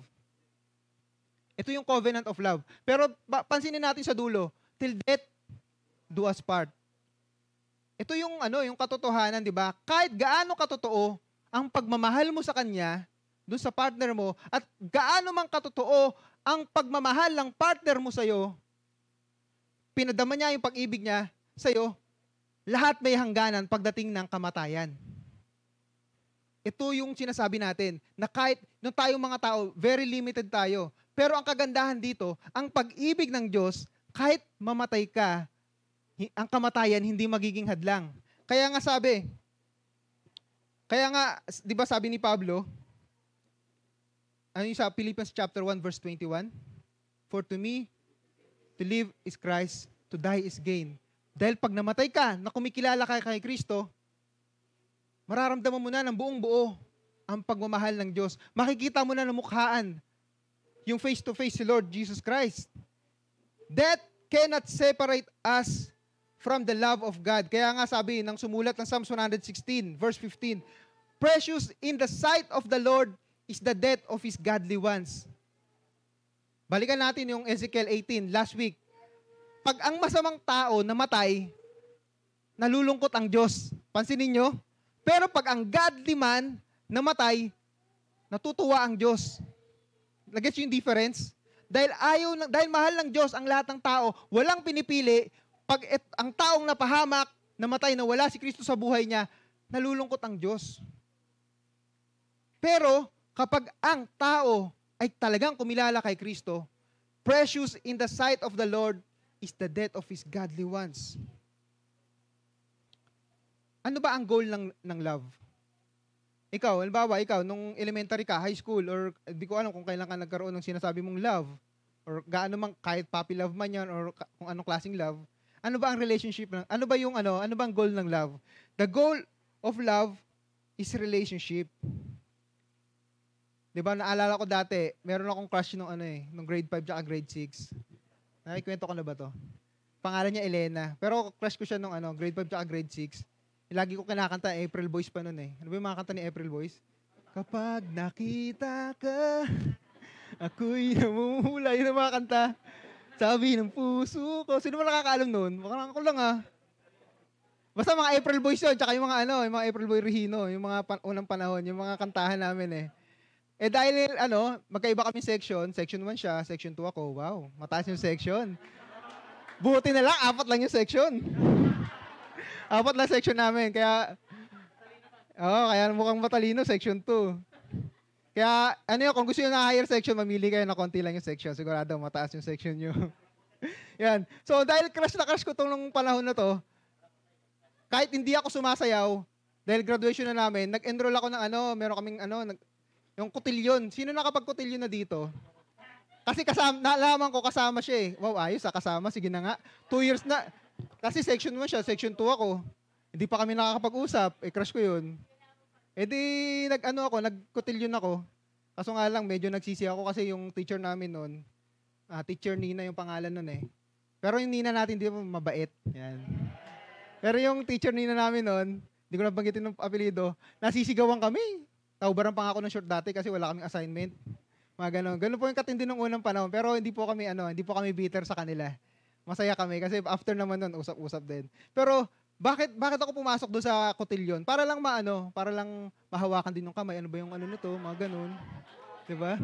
Ito yung covenant of love. Pero pansinin natin sa dulo, till death do us part. Ito yung yung katotohanan, 'di ba? Kahit gaano katotoo ang pagmamahal mo sa kanya, doon sa partner mo, at gaano mang katotoo ang pagmamahal ng partner mo sa iyo, pinadama niya yung pag-ibig niya sa iyo, lahat may hangganan pagdating ng kamatayan. Ito yung sinasabi natin, na kahit nung tayong mga tao, very limited tayo. Pero ang kagandahan dito, ang pag-ibig ng Diyos, kahit mamatay ka, ang kamatayan hindi magiging hadlang. Kaya nga sabi, di ba sabi ni Pablo, ano yung sa Philippians chapter 1 verse 21? For to me, to live is Christ, to die is gain. Dahil pag namatay ka, na kumikilala ka kay Kristo, mararamdaman mo na ng buong buo ang pagmamahal ng Diyos. Makikita mo na ng mukhaan yung face-to-face si Lord Jesus Christ. Death cannot separate us from the love of God. Kaya nga sabi ng sumulat ng Psalms 116, verse 15, precious in the sight of the Lord is the death of His godly ones. Balikan natin yung Ezekiel 18, last week. Pag ang masamang tao namatay, nalulungkot ang Diyos. Pansinin nyo? Pero pag ang godly man namatay, natutuwa ang Diyos. Nag-gets yung difference? Dahil mahal ng Diyos ang lahat ng tao, walang pinipili. Pag ang taong napahamak, namatay na wala si Kristo sa buhay niya, nalulungkot ang Diyos. Pero kapag ang tao ay talagang kumilala kay Kristo, precious in the sight of the Lord is the death of His godly ones. Ano ba ang goal ng love? Ikaw, halimbawa, nung elementary ka, high school, or di ko alam kung kailan ka nagkaroon ng sinasabi mong love, or gaano mang, kahit puppy love man yan, or kung anong klaseng love, ano ba ang relationship? Ano ba ang goal ng love? The goal of love is relationship. Di ba, naalala ko dati, meron akong crush nung grade 5 at grade 6. Nakikwento ko na ba to? Pangalan niya Elena. Pero crush ko siya nung grade 5 at grade 6. Lagi ko kinakanta, April Boys pa nun eh. Ano ba yung mga kanta ni April Boys? Kapag nakita ka, ako'y namumula. Yun ang mga kanta. Sabi ng puso ko. Sino ba nakakaalam nun? Baka ako lang Basta mga April Boys yun. Tsaka yung mga yung mga April Boy Regino. Yung mga unang panahon. Yung mga kantahan namin eh. Eh dahil magkaiba kami section. Section 1 siya, section 2 ako. Wow, mataas yung section. Buti na lang, 4 lang yung section. 4 lang section namin. Kaya, Oo, kaya mukhang matalino, section 2. Kaya, ano yun, kung gusto nyo na higher section, mamili kayo na konti lang yung section. Sigurado, mataas yung section nyo. Yan. So, dahil crush na crush ko itong nung panahon na to, kahit hindi ako sumasayaw, dahil graduation na namin, nag-enroll ako ng meron kaming yung cotillion. Sino nakapag-cotillion na dito? Kasi nalaman ko kasama siya eh. Wow, ayos kasama. Sige na nga. 2 years na. Kasi section 1 siya, section 2 ako. Hindi pa kami nakakapag-usap. Crush ko yun. Nag-cotillion ako. Kaso nga lang, medyo nagsisi ako kasi yung teacher namin noon, Teacher Nina yung pangalan nun eh. Pero yung Nina natin, di ba mabait? Yan. Pero yung teacher Nina namin noon, hindi ko nabanggitin ng apelido, nasisigawan kami. Taubaran pa nga ako ng short dati kasi wala kaming assignment. Mga ganon. Ganon po yung katindi ng unang panahon. Pero hindi po kami bitter sa kanila. Masaya kami kasi after naman nun, usap-usap din. Pero bakit ako pumasok doon sa cotillion? Para lang mahawakan din ng kamay. Ano ba yung nito? Mga ganon. Diba?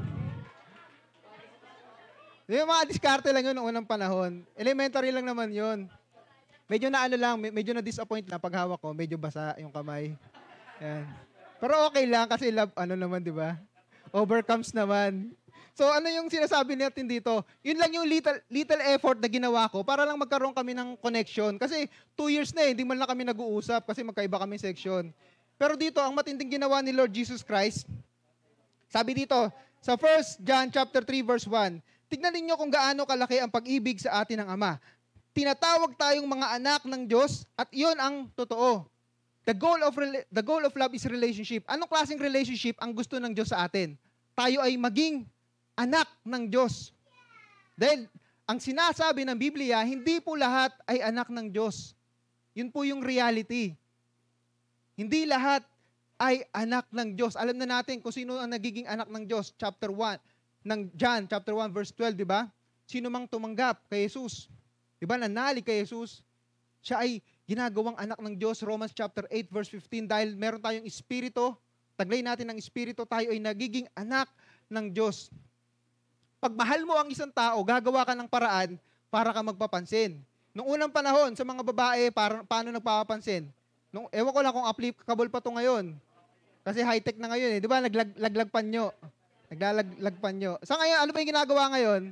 Yung mga diskarte lang yun noong unang panahon. Elementary lang naman yun. Medyo medyo na-disappoint lang pag hawak ko. Medyo basa yung kamay. Yan. Pero okay lang kasi love, naman, di ba? Overcomes naman. So ano yung sinasabi natin dito? Yun lang yung little effort na ginawa ko para lang magkaroon kami ng connection. Kasi 2 years na hindi man lang kami nag-uusap kasi magkaiba kami section. Pero dito, ang matinding ginawa ni Lord Jesus Christ, sabi dito, sa 1 John chapter 3 verse 1, tignan ninyo kung gaano kalaki ang pag-ibig sa atin ng Ama. Tinatawag tayong mga anak ng Diyos at iyon ang totoo. The goal of love is relationship. Anong klaseng relationship ang gusto ng Diyos sa atin? Tayo ay maging anak ng Diyos. Dahil ang sinasabi ng Biblia, hindi po lahat ay anak ng Diyos. Yun po yung reality. Hindi lahat ay anak ng Diyos. Alam na natin kung sino ang nagiging anak ng Diyos. Chapter 1 ng John, chapter 1 verse 12, di ba? Sino mang tumanggap kay Jesus. Di ba? Nanalig kay Jesus. Siya ay ginagawang anak ng Diyos. Romans chapter 8 verse 15, dahil meron tayong espiritu, taglay natin ng espiritu, tayo ay nagiging anak ng Diyos. Pag mahal mo ang isang tao, gagawa ka ng paraan para ka magpapansin. Noong unang panahon, sa mga babae, paano nagpapansin? Ewan ko lang kung applicable pa to ngayon. Kasi high-tech na ngayon eh. Di ba? Naglag panyo. Naglalaglag panyo. Sa ngayon, ano ba yung ginagawa ngayon?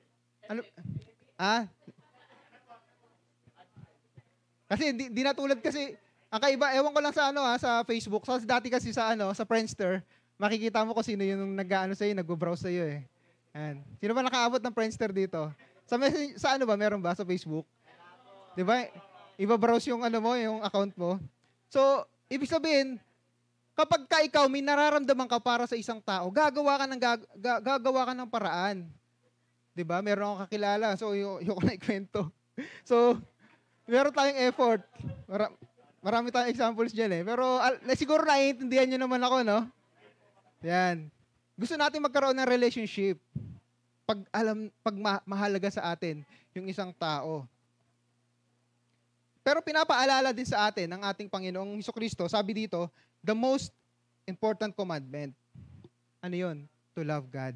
Kasi di na tulad kasi, ang kaiba, ewan ko lang sa Facebook. So, dati kasi sa Friendster, makikita mo kung sino yung sa'yo, nag-browse sa'yo eh. Yan. Sino ba nakaabot ng Friendster dito? Sa meron ba sa Facebook? Di ba? Iba-browse yung yung account mo. So, ibig sabihin, kapag ikaw may nararamdaman ka para sa isang tao, gagawa ka ng paraan. 'Di ba? Meron akong kakilala. So, yung ko na ikwento. So, meron tayong effort. Marami tayong examples diyan eh. Pero siguro naiintindihan niyo naman ako, no? Yan. Gusto natin magkaroon ng relationship. Pag mahalaga sa atin yung isang tao. Pero pinapaalala din sa atin ng ating Panginoong Hesukristo, sabi dito, the most important commandment. Ano yun? To love God.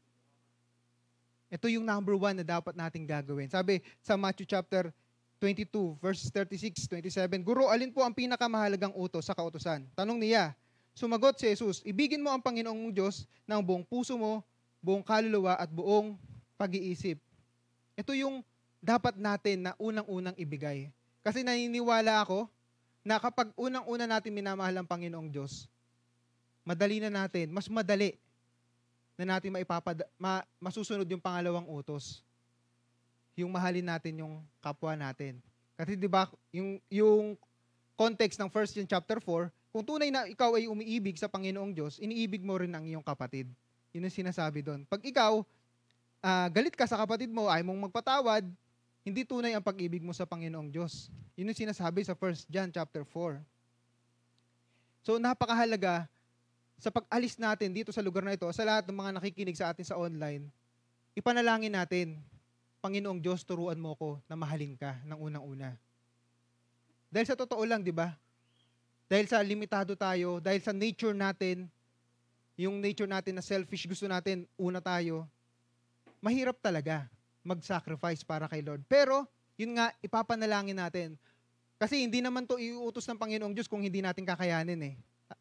Ito yung number 1 na dapat nating gagawin. Sabi sa Matthew chapter 22, verses 36, 27, Guro, alin po ang pinakamahalagang utos sa kautusan? Tanong niya. Sumagot si Jesus, ibigin mo ang Panginoong Diyos ng buong puso mo, buong kaluluwa at buong pag-iisip. Ito yung dapat natin na unang-unang ibigay. Kasi naniniwala ako na kapag unang-una natin minamahal ang Panginoong Diyos, mas madali na natin masusunod yung pangalawang utos. Yung mahalin natin yung kapwa natin. Kasi 'di ba, yung context ng 1 John chapter 4, kung tunay na ikaw ay umiibig sa Panginoong Diyos, iniibig mo rin ang iyong kapatid. Yun ang sinasabi doon. Pag ikaw galit ka sa kapatid mo, ayaw mong magpatawad, hindi tunay ang pag-ibig mo sa Panginoong Diyos. Yun ang sinasabi sa 1 John chapter 4. So napakahalaga sa pag-alis natin dito sa lugar na ito, sa lahat ng mga nakikinig sa atin sa online, ipanalangin natin, Panginoong Diyos, turuan mo ko na mahalin ka ng unang-una. Dahil sa totoo lang, di ba? Dahil sa limitado tayo, dahil sa nature natin, yung nature natin na selfish, gusto natin, una tayo, mahirap talaga mag-sacrifice para kay Lord. Pero, yun nga, ipapanalangin natin. Kasi hindi naman to iuutos ng Panginoong Diyos kung hindi natin kakayanin eh.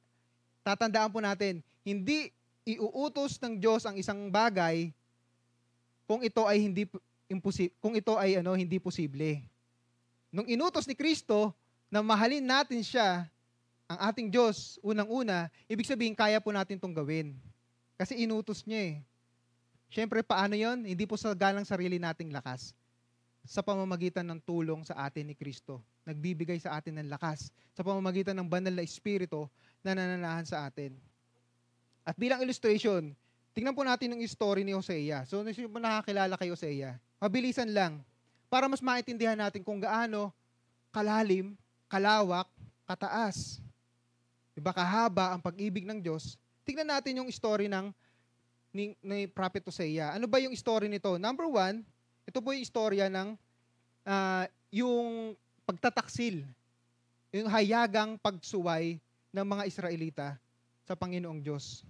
tatandaan po natin, hindi iuutos ng Diyos ang isang bagay kung ito ay hindi posible. Nung inutos ni Kristo na mahalin natin siya, ang ating Diyos, unang-una, ibig sabihin kaya po natin itong gawin. Kasi inutos niya eh. Siyempre, paano yon? Hindi po sa galang sarili nating lakas. Sa pamamagitan ng tulong sa atin ni Kristo. Nagbibigay sa atin ng lakas. Sa pamamagitan ng banal na Espiritu na nananahan sa atin. At bilang illustration, tingnan po natin yung story ni Hosea. So, kung nakakilala kay Hosea, mabilisan lang. Para mas maintindihan natin kung gaano kalalim, kalawak, kataas. Diba, kahaba ang pag-ibig ng Diyos. Tingnan natin yung story ni Prophet Hosea. Ano ba yung story nito? Number 1, ito po yung istorya ng yung pagtataksil, yung hayagang pagsuway ng mga Israelita sa Panginoong Diyos.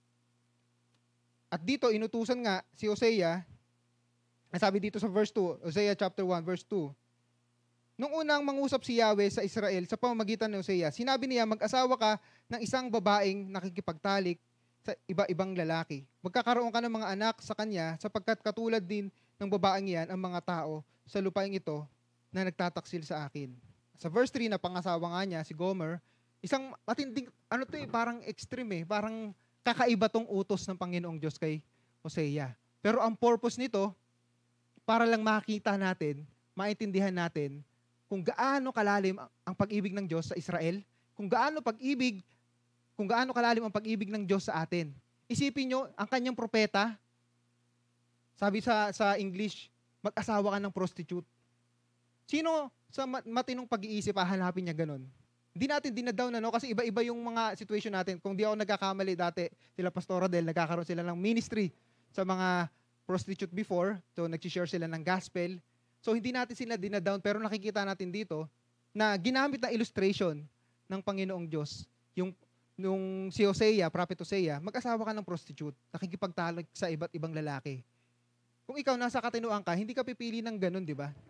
At dito, inutusan nga si Hosea, sabi dito sa verse 2, Hosea chapter 1, verse 2, nung unang mangusap si Yahweh sa Israel sa pamamagitan ni Hosea, sinabi niya, mag-asawa ka ng isang babaeng nakikipagtalik sa iba-ibang lalaki. Magkakaroon ka ng mga anak sa kanya sapagkat katulad din ng babaeng yan ang mga tao sa lupaing ito na nagtataksil sa akin. Sa verse 3 na pangasawa nga niya, si Gomer, isang matinding, parang extreme parang kakaiba tong utos ng Panginoong Diyos kay Hosea. Pero ang purpose nito, para lang makita natin, maintindihan natin, kung gaano kalalim ang pag-ibig ng Diyos sa Israel, kung gaano kalalim ang pag-ibig ng Diyos sa atin. Isipin nyo, ang kanyang propeta, sabi sa English, mag-asawa ka ng prostitute. Sino sa matinong pag-iisip, hahanapin niya ganun? Hindi natin dinadown kasi iba-iba yung mga situation natin. Kung di ako nagkakamali dati, sila Pastor Rodel, nagkakaroon sila ng ministry sa mga prostitute before. So, nag-share sila ng gospel. So, hindi natin sila dinadown, pero nakikita natin dito na ginamit na illustration ng Panginoong Diyos. Yung si Hosea, Prophet Hosea, mag-asawa ka ng prostitute, nakikipagtalik sa iba't ibang lalaki. Kung ikaw nasa katinuan ka, hindi ka pipili ng ganun, di ba?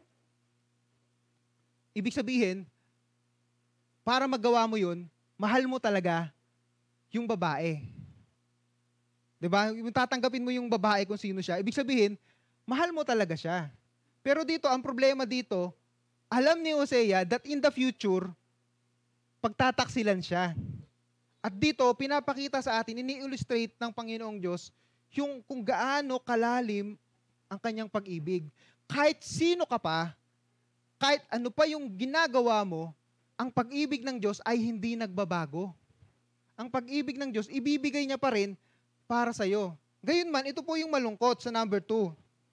Ibig sabihin, para magawa mo yun, mahal mo talaga yung babae. Di ba? Yung tatanggapin mo yung babae kung sino siya, ibig sabihin, mahal mo talaga siya. Pero dito, ang problema dito, alam ni Hosea that in the future, pagtataksilan siya. At dito, pinapakita sa atin, ini-illustrate ng Panginoong Diyos, yung kung gaano kalalim ang kanyang pag-ibig. Kahit sino ka pa, kahit ano pa yung ginagawa mo, ang pag-ibig ng Diyos ay hindi nagbabago. Ang pag-ibig ng Diyos, ibibigay niya pa rin para sa'yo. Gayunman, ito po yung malungkot sa number 2.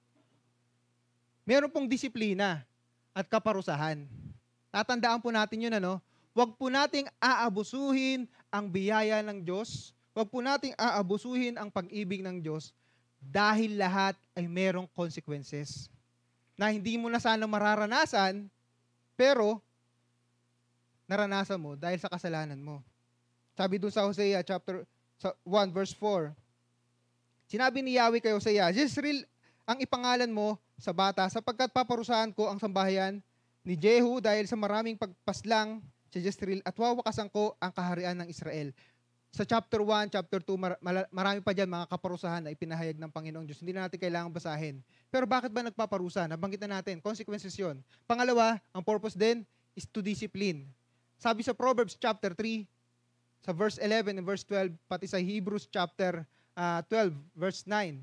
Meron pong disiplina at kaparusahan. Tatandaan po natin yun, Huwag po nating aabusuhin ang biyaya ng Diyos. Huwag po nating aabusuhin ang pag-ibig ng Diyos dahil lahat ay merong consequences. Na hindi mo na sana mararanasan, pero naranasan mo dahil sa kasalanan mo. Sabi dun sa Hosea chapter 1 verse 4, sinabi ni Yahweh kay Hosea, Jezreel ang ipangalan mo sa bata sapagkat paparusahan ko ang sambahayan ni Jehu dahil sa maraming pagpaslang sa Jezreel at wawakasan ko ang kaharian ng Israel. Sa chapter 1, chapter 2, marami pa dyan mga kaparusahan na ipinahayag ng Panginoong Diyos. Hindi na natin kailangang basahin. Pero bakit ba nagpaparusa? Nabanggit na natin. Consequences yun. Pangalawa, ang purpose din is to discipline. Sabi sa Proverbs chapter 3, sa verse 11 and verse 12, pati sa Hebrews chapter 12, verse 9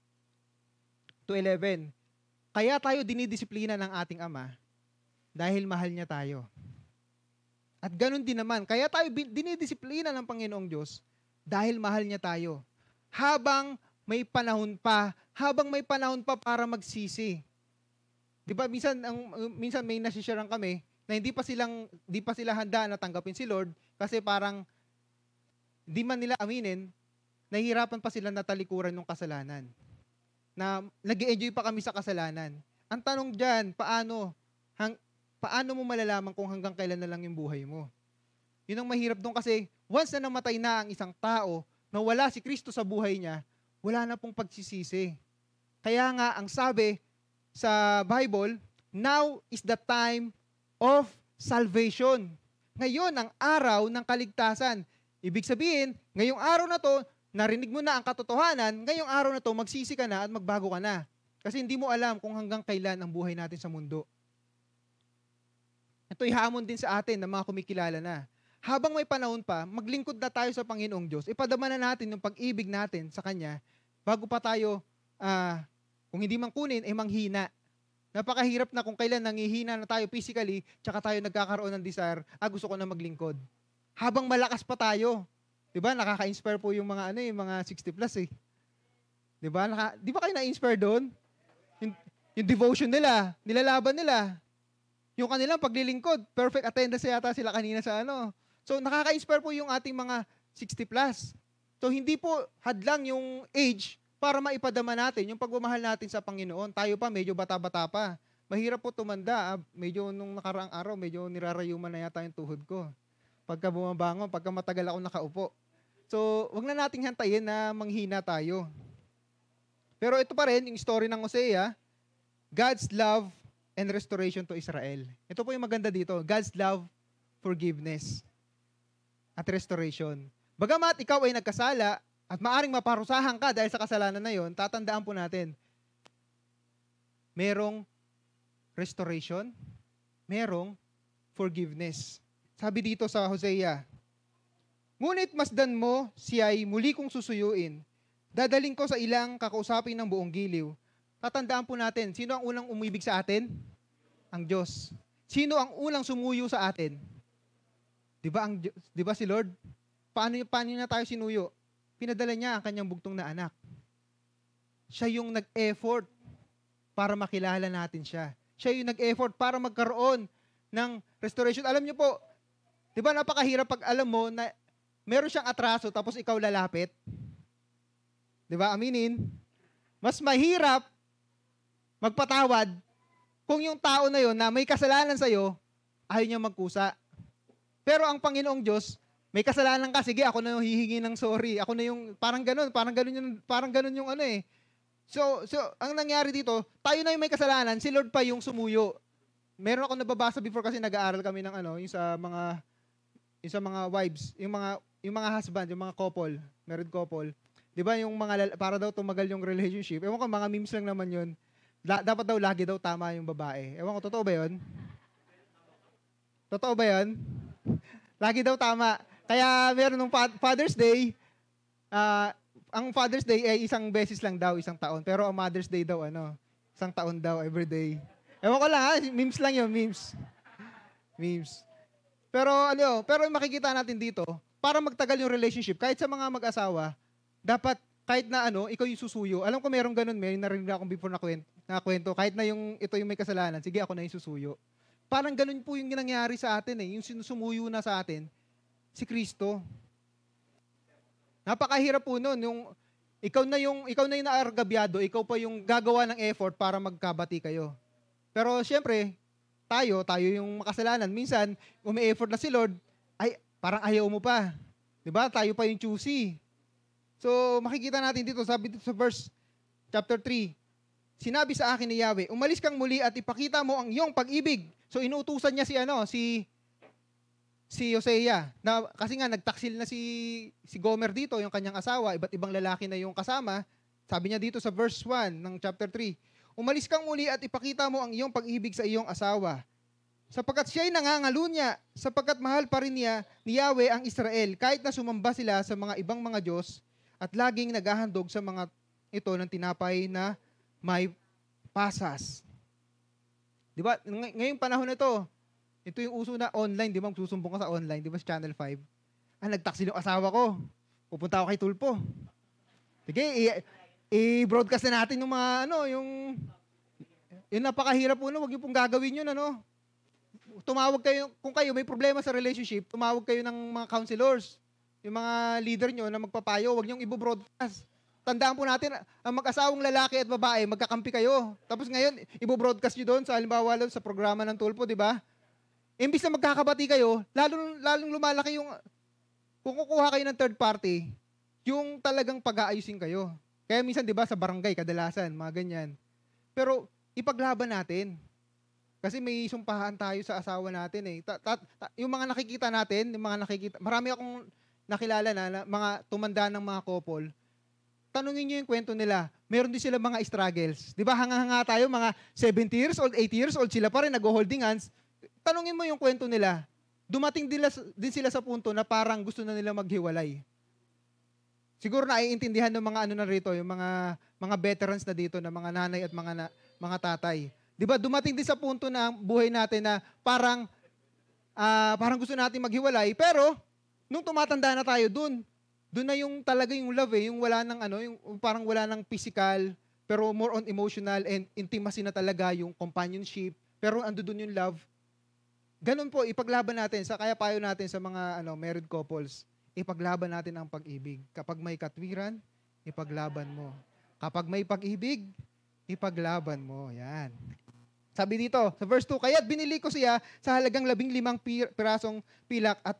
to 11, kaya tayo dinidisiplina ng ating Ama dahil mahal niya tayo. At ganun din naman, kaya tayo dinidisiplina ng Panginoong Diyos dahil mahal niya tayo. Habang may panahon pa para magsisi. Di ba, minsan may nasisharean kami na hindi pa sila handa na tanggapin si Lord kasi parang di man nila aminin, nahihirapan pa sila na talikuran ng kasalanan. Na nag-enjoy pa kami sa kasalanan. Ang tanong dyan, paano mo malalaman kung hanggang kailan na lang yung buhay mo? Yun ang mahirap doon kasi once na namatay na ang isang tao na wala si Kristo sa buhay niya, wala na pong pagsisisi. Kaya nga, ang sabi sa Bible, now is the time of salvation. Ngayon, ang araw ng kaligtasan. Ibig sabihin, ngayong araw na to, narinig mo na ang katotohanan, ngayong araw na to, magsisi ka na at magbago ka na. Kasi hindi mo alam kung hanggang kailan ang buhay natin sa mundo. Ito'y hamon din sa atin ng mga kumikilala na. Habang may panahon pa, maglingkod na tayo sa Panginoong Diyos. Ipadama na natin yung pag-ibig natin sa Kanya bago pa tayo, kung hindi man kunin, manghina. Napakahirap na kung kailan nangihina na tayo physically, tsaka tayo nagkakaroon ng desire, gusto ko na maglingkod. Habang malakas pa tayo. Diba? Nakaka-inspire po yung mga, yung mga 60 plus eh. Diba? Di ba kayo na-inspire doon? Yung devotion nila, nilalaban nila. Yung kanilang paglilingkod, perfect attendance yata sila kanina sa So, nakaka-inspire po yung ating mga 60 plus. So, hindi po hadlang yung age para maipadama natin yung pagmamahal natin sa Panginoon. Tayo pa, medyo bata-bata pa. Mahirap po tumanda. Medyo nung nakaraang araw, medyo nirarayuman na yata yung tuhod ko. Pagka bumabangon, pagka matagal ako nakaupo. So, wag na nating hantayin na manghina tayo. Pero ito pa rin, yung story ng Hosea, God's love and restoration to Israel. Ito po yung maganda dito, God's love, forgiveness, at restoration. Bagamat ikaw ay nagkasala at maaring maparusahan ka dahil sa kasalanan na yon, tatandaan po natin, merong restoration, merong forgiveness. Sabi dito sa Hosea, ngunit masdan mo siya'y muli kong susuyuin, dadaling ko sa ilang kakausapin ng buong giliw. Tatandaan po natin, sino ang unang umibig sa atin? Ang Diyos. Sino ang unang sumuyo sa atin? Di ba si Lord? Paano niya tayo sinuyo? Pinadala niya ang kanyang bugtong na anak. Siya yung nag-effort para makilala natin siya. Siya yung nag-effort para magkaroon ng restoration. Alam niyo po, di ba napakahirap pag alam mo na meron siyang atraso tapos ikaw lalapit? Di ba? Aminin. Mas mahirap magpatawad kung yung tao na yon na may kasalanan sa'yo, ayaw niya magkusa. Pero ang Panginoong Diyos, may kasalanan ka, sige, ako na yung hihingi ng sorry. Ako na yung, parang ganun yung So, ang nangyari dito, tayo na yung may kasalanan, si Lord pa yung sumuyo. Meron ako nababasa before kasi nag-aaral kami ng yung sa mga wives, yung mga husband, yung mga couple, married couple. 'Di ba yung mga para daw tumagal yung relationship. Ewan ko, mga memes lang naman 'yun. Dapat daw lagi daw tama yung babae. Ewan ko, totoo ba 'yun? Totoo ba 'yun? Lagi daw tama. Kaya meron nung Father's Day, ang Father's Day ay isang beses lang daw, isang taon. Pero ang Mother's Day daw, isang taon daw, every day. Ewan ko lang, memes lang yun, memes. Pero makikita natin dito, para magtagal yung relationship, kahit sa mga mag-asawa, dapat, kahit na ikaw yung susuyo. Alam ko merong ganun, may narinig akong before na kwento, kahit na ito yung may kasalanan, sige, ako na yung susuyo. Parang ganun po yung nangyari sa atin yung sinusumuyo na sa atin, si Kristo. Napakahirap po nun, ikaw na yung naargabyado, ikaw pa yung gagawa ng effort para magkabati kayo. Pero siyempre, tayo yung makasalanan. Minsan, umi-effort na si Lord, ay, parang ayaw mo pa. Diba? Tayo pa yung choosy. So, makikita natin dito, sabi dito sa verse, chapter 3, sinabi sa akin ni Yahweh, umalis kang muli at ipakita mo ang iyong pag-ibig. So, inuutusan niya si Hosea, na kasi nga nagtaksil na si Gomer dito, yung kanyang asawa, iba't ibang lalaki na yung kasama. Sabi niya dito sa verse 1 ng chapter 3, umalis kang muli at ipakita mo ang iyong pag-ibig sa iyong asawa. Sapagkat siya'y nangangalunya, sapagkat mahal pa rin niya ni Yahweh ang Israel, kahit na sumamba sila sa mga ibang mga Diyos at laging naghahandog sa mga ito ng tinapay na may pasas. Di ba? Ngayong panahon na ito yung uso na online, di ba? Magsusumbong ka sa online, di ba? Sa Channel 5. Nagtaksil yung asawa ko. Pupunta ako kay Tulpo. Sige, i-broadcast na natin yung mga, yung napakahirap po, wag yung pong gagawin yun, Tumawag kayo, kung kayo may problema sa relationship, tumawag kayo ng mga counselors, yung mga leader nyo na magpapayo, wag niyong i-broadcast. Tandaan po natin, ang mag-asawang lalaki at babae, magkakampi kayo. Tapos ngayon, i-broadcast nyo doon, sa halimbawa sa programa ng Tulpo, di ba? Imbis na magkakabati kayo, lalong lumalaki yung, kung kukuha kayo ng third party, yung talagang pag-aayusin kayo. Kaya minsan, di ba, sa barangay, kadalasan, mga ganyan. Pero, ipaglaban natin. Kasi may sumpahan tayo sa asawa natin yung mga nakikita natin, marami akong nakilala na mga tumanda ng mga couple, tanungin nyo yung kwento nila. Meron din sila mga struggles. Di ba, hanga-hanga tayo, mga 70 years old, 80 years old, sila pa rin nag-holding hands. Tanungin mo yung kwento nila. Dumating din sila sa punto na parang gusto na nila maghiwalay. Siguro na naiintindihan ng mga ano na rito, yung mga veterans na dito, na mga nanay at mga tatay. Di ba, dumating din sa punto na buhay natin na parang gusto natin maghiwalay, pero nung tumatanda na tayo doon na yung talaga yung love yung wala nang yung parang wala nang physical, pero more on emotional and intimacy na talaga, yung companionship, pero ando doon yung love. Ganun po, ipaglaban natin, kaya payo natin sa mga married couples, ipaglaban natin ang pag-ibig. Kapag may katwiran, ipaglaban mo. Kapag may pag-ibig, ipaglaban mo. Yan. Sabi dito, sa verse 2, kaya't binili ko siya sa halagang 15 pirasong pilak at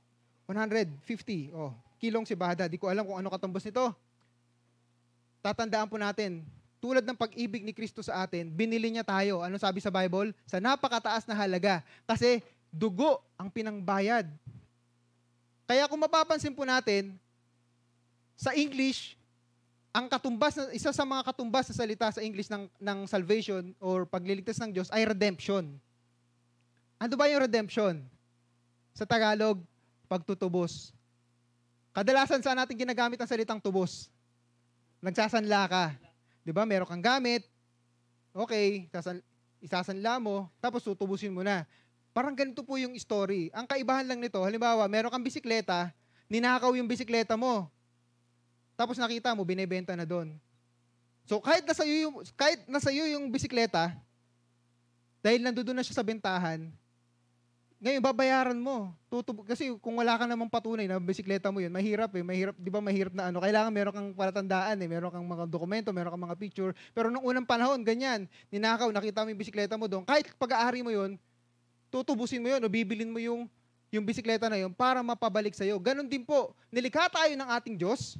150 kilong sibada. Di ko alam kung ano katumbas nito. Tatandaan po natin, tulad ng pag-ibig ni Kristo sa atin, binili niya tayo. Ano sabi sa Bible? Sa napakataas na halaga. Kasi dugo ang pinangbayad. Kaya kung mapapansin po natin, sa English, ang katumbas, isa sa mga katumbas sa salita sa English ng salvation or pagliligtas ng Diyos ay redemption. Ano ba yung redemption? Sa Tagalog, pagtutubos. Kadalasan saan natin ginagamit ang salitang tubos? Nagsasanla ka. Di ba? Meron kang gamit. Okay, isasanla mo, tapos tutubusin mo na. Parang ganito po yung story. Ang kaibahan lang nito, halimbawa, meron kang bisikleta, ninakaw yung bisikleta mo. Tapos nakita mo, binebenta na doon. So kahit nasa iyo yung bisikleta, dahil nandoon na siya sa bentahan, ngayon babayaran mo. Kasi kung wala ka namang patunay na bisikleta mo yun, mahirap. Di ba mahirap na kailangan meron kang palatandaan, meron kang mga dokumento, meron kang mga picture. Pero nung unang panahon, ganyan, ninakaw, nakita mo yung bisikleta mo doon, kahit pag-aari mo yun, tutubusin mo yun o bibilin mo yung bisikleta na yun para mapabalik sa'yo. Ganon din po, nilikha tayo ng ating Diyos,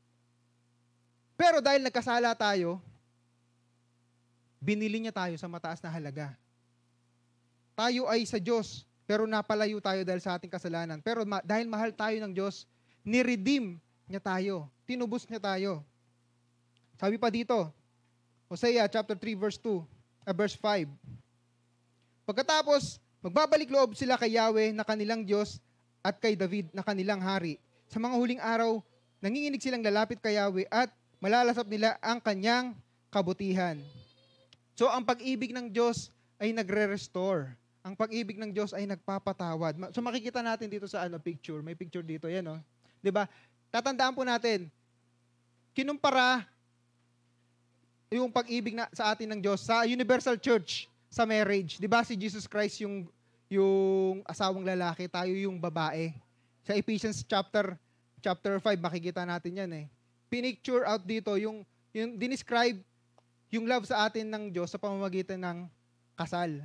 pero dahil nagkasala tayo, binili niya tayo sa mataas na halaga. Tayo ay sa Diyos, pero napalayo tayo dahil sa ating kasalanan. Pero dahil mahal tayo ng Diyos, ni-redeem niya tayo. Tinubos niya tayo. Sabi pa dito, Hosea chapter 3 verse 5. Pagkatapos, magbabalik loob sila kay Yahweh na kanilang Diyos at kay David na kanilang hari. Sa mga huling araw, nanginginig silang lalapit kay Yahweh at malalasap nila ang kanyang kabutihan. So, ang pag-ibig ng Diyos ay nagre-restore. Ang pag-ibig ng Diyos ay nagpapatawad. So, makikita natin dito sa picture. May picture dito, yan, oh. 'Di ba? Tatandaan po natin, kinumpara yung pag-ibig sa atin ng Diyos sa universal church, sa marriage. 'Di ba si Jesus Christ yung asawang lalaki, tayo yung babae. Sa Ephesians chapter 5 makikita natin 'yan eh. Pinicture out dito yung dinescribe yung love sa atin ng Diyos sa pamamagitan ng kasal.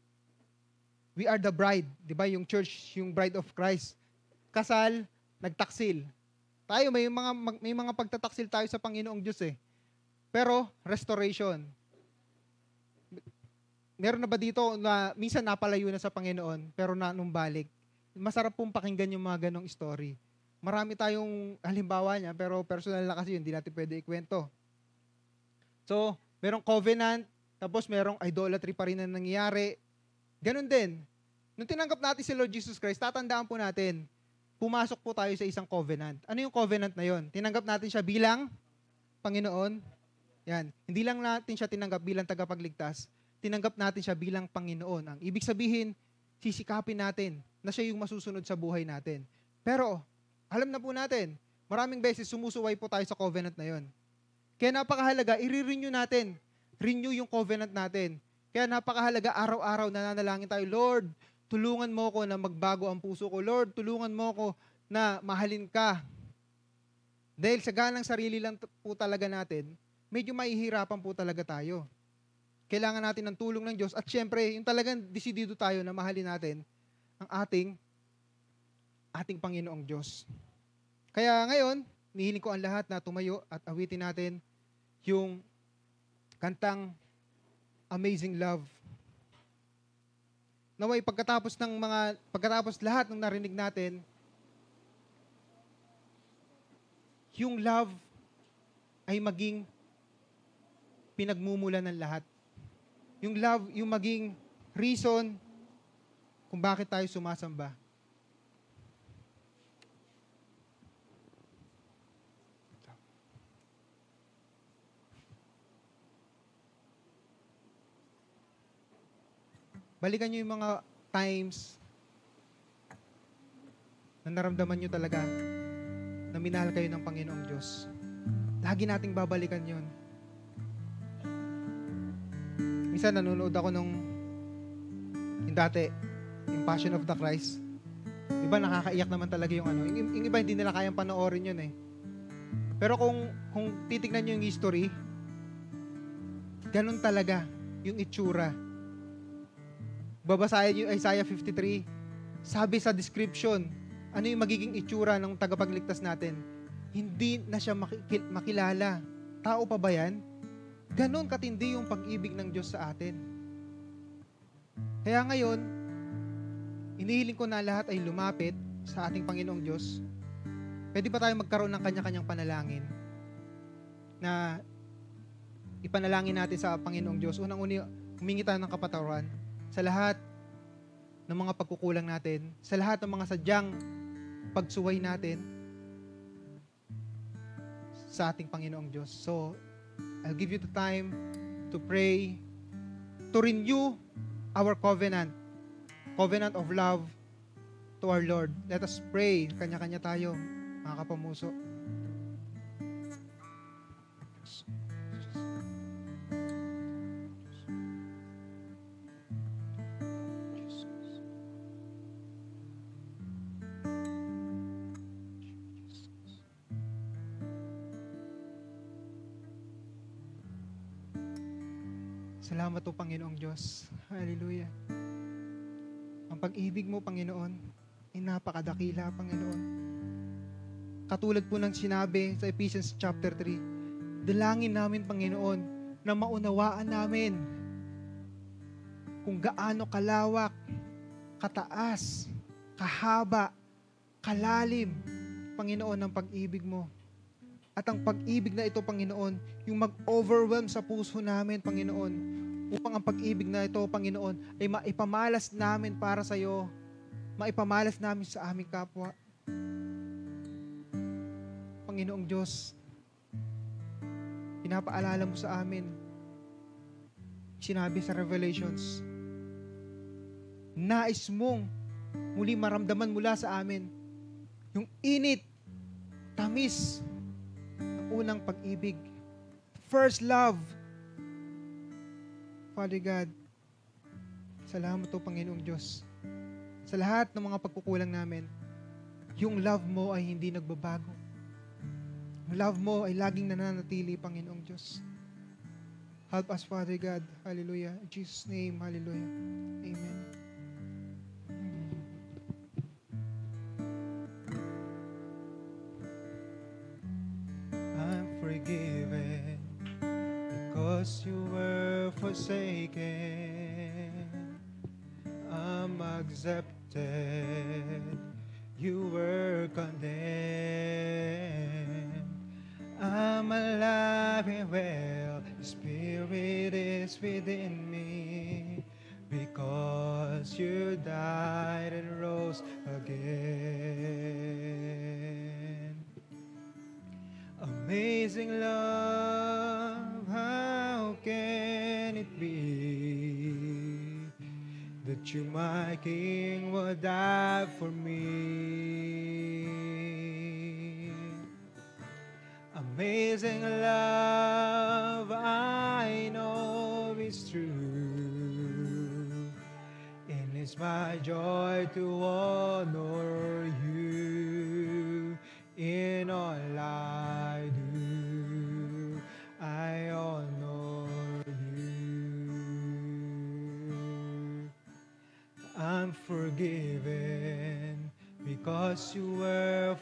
We are the bride, 'di ba? Yung church, yung bride of Christ. Kasal, nagtaksil. Tayo may mga pagtataksil tayo sa Panginoong Diyos eh. Pero restoration. Meron na ba dito na minsan napalayo na sa Panginoon pero nanumbalik? Masarap pong pakinggan yung mga ganong story. Marami tayong halimbawa niya pero personal na kasi yun, hindi natin pwede ikwento. So, merong covenant, tapos merong idolatry pa rin na nangyayari. Ganon din. Nung tinanggap natin si Lord Jesus Christ, tatandaan po natin, pumasok po tayo sa isang covenant. Ano yung covenant na yon? Tinanggap natin siya bilang Panginoon. Yan. Hindi lang natin siya tinanggap bilang tagapagligtas, tinanggap natin siya bilang Panginoon. Ang ibig sabihin, sisikapin natin na siya yung masusunod sa buhay natin. Pero, alam na po natin, maraming beses sumusuway po tayo sa covenant na yon. Kaya napakahalaga, i-renew natin. Renew yung covenant natin. Kaya napakahalaga, araw-araw nananalangin tayo, Lord, tulungan mo ko na magbago ang puso ko. Lord, tulungan mo ko na mahalin ka. Dahil sa ganang sarili lang po talaga natin, medyo mahihirapan po talaga tayo. Kailangan natin ng tulong ng Diyos. At syempre, yung talagang desidido tayo na mahalin natin ang ating Panginoong Diyos. Kaya ngayon, nihiling ko ang lahat na tumayo at awitin natin yung kantang Amazing Love. Naway pagkatapos lahat ng narinig natin, yung love ay maging pinagmumula ng lahat. Yung love, yung maging reason kung bakit tayo sumasamba. Balikan nyo yung mga times na naramdaman nyo talaga na minahal kayo ng Panginoong Diyos. Lagi nating babalikan yun. Minsan nanonood ako yung dati, yung Passion of the Christ. Diba nakakaiyak naman talaga yung ano. Yung iba hindi nila kayang panoorin yun eh. Pero kung titignan nyo yung history, ganun talaga yung itsura. Babasahin yung Isaiah 53, sabi sa description, ano yung magiging itsura ng tagapagligtas natin? Hindi na siya makilala. Tao pa ba yan? Ganon katindi yung pag-ibig ng Diyos sa atin. Kaya ngayon, inihiling ko na lahat ay lumapit sa ating Panginoong Diyos. Pwede ba tayo magkaroon ng kanya-kanyang panalangin na ipanalangin natin sa Panginoong Diyos? Unang-uni, humingi tayo ng kapatawaran sa lahat ng mga pagkukulang natin, sa lahat ng mga sadyang pagsuway natin sa ating Panginoong Diyos. So, I'll give you the time to pray, to renew our covenant of love to our Lord. Let us pray. Kanya-kanya tayo, mga kapamuso. Salamat po, Panginoong Diyos. Hallelujah. Ang pag-ibig mo, Panginoon, ay napakadakila, Panginoon. Katulad po ng sinabi sa Ephesians chapter 3, dalangin namin, Panginoon, na maunawaan namin kung gaano kalawak, kataas, kahaba, kalalim, Panginoon, ng pag-ibig mo. At ang pag-ibig na ito, Panginoon, yung mag-overwhelm sa puso namin, Panginoon, upang ang pag-ibig na ito, Panginoon, ay maipamalas namin para sa iyo, maipamalas namin sa aming kapwa. Panginoong Diyos, pinapaalala mo sa amin, sinabi sa Revelations, nais mong muli maramdaman mula sa amin yung init, tamis, unang pag-ibig. First love. Father God, salamat po, Panginoong Diyos. Sa lahat ng mga pagkukulang namin, yung love mo ay hindi nagbabago. Yung love mo ay laging nananatili, Panginoong Diyos. Help us, Father God. Hallelujah. In Jesus' name, hallelujah. Amen. Forgiven because you were forsaken. I'm accepted. You were condemned. I'm alive and well. The Spirit is within me because you died and rose again. Amazing love, how can it be that you, my King, will die for me? Amazing love, I know it's true, and it's my joy to honor you in all I do. I honor you. I'm forgiven because you were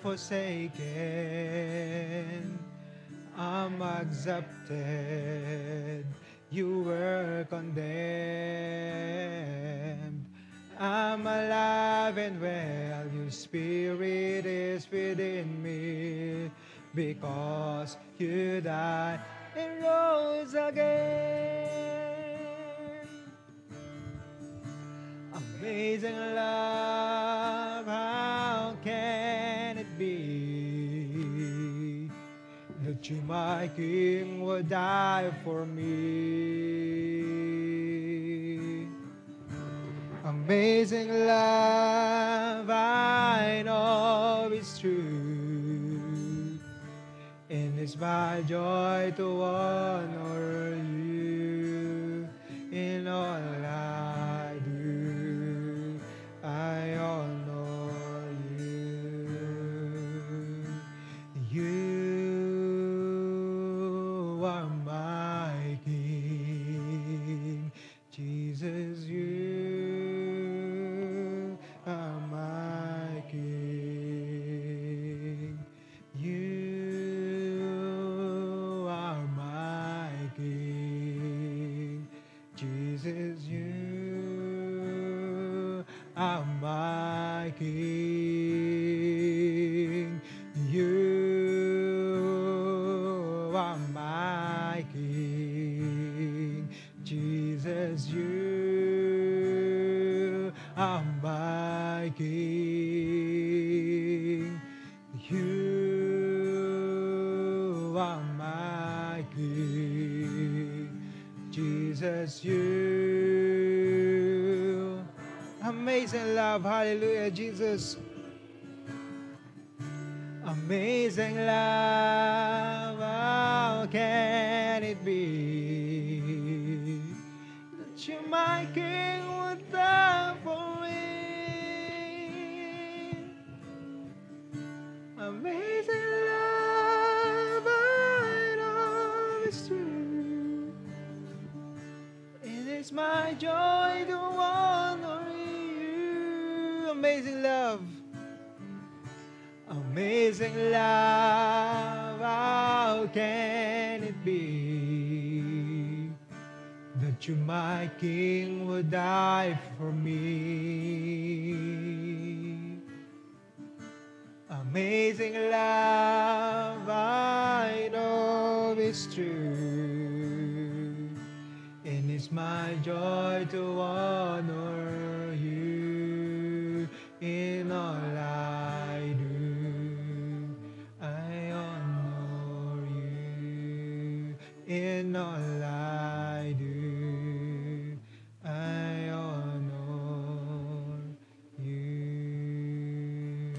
forsaken. I'm accepted. You were condemned. I'm alive and well. Your Spirit is within me because you died and rose again. Amazing love, how can it be that you, my King, would die for me? Amazing love, I know it's true, and it's my joy to honor you in all I do. I honor you. You are my King, Jesus. You are my King. You are my King, Jesus. You are my King. You are my King, Jesus. You are my King. You are my King, Jesus. You. Amazing love, hallelujah, Jesus. Amazing love, how can it be that you, my King, would die for me? Amazing love, I know it's true, it is my joy to honor you. Amazing love. Amazing love, how can it be that you, my King, would die for me? Amazing love, I know it's true, and it's my joy to honor you in all I do. In all I do, I honor you.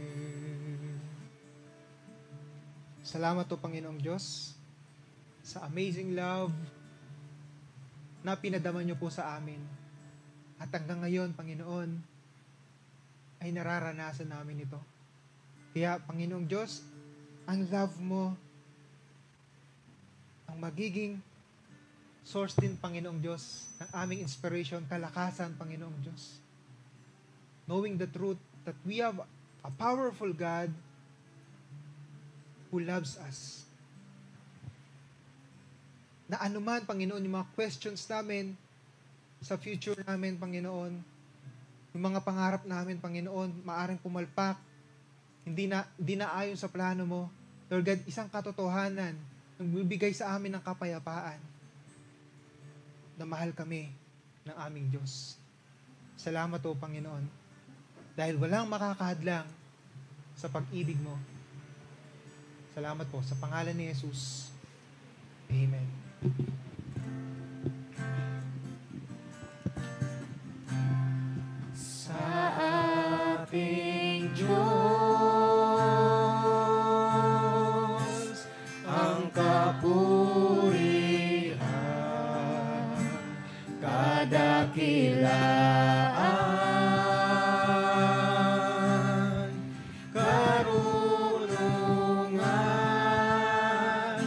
Salamat po, Panginoong Diyos, sa amazing love na pinadama niyo po sa amin. At hanggang ngayon, Panginoon, ay nararanasan namin ito. Kaya, Panginoong Diyos, ang love mo, ang magiging source din, Panginoong Diyos, ng aming inspiration, kalakasan, Panginoong Diyos. Knowing the truth that we have a powerful God who loves us. Na anuman, Panginoon, yung mga questions namin sa future namin, Panginoon, yung mga pangarap namin, Panginoon, maaring pumalpak, hindi na ayon sa plano mo. Lord God, isang katotohanan, nagbibigay sa amin ng kapayapaan na mahal kami ng aming Diyos. Salamat o Panginoon, dahil walang makakahadlang sa pag-ibig mo. Salamat po sa pangalan ni Jesus. Amen. Sa ating Diyos, ang kapurihan, kadakilaan, karunungan,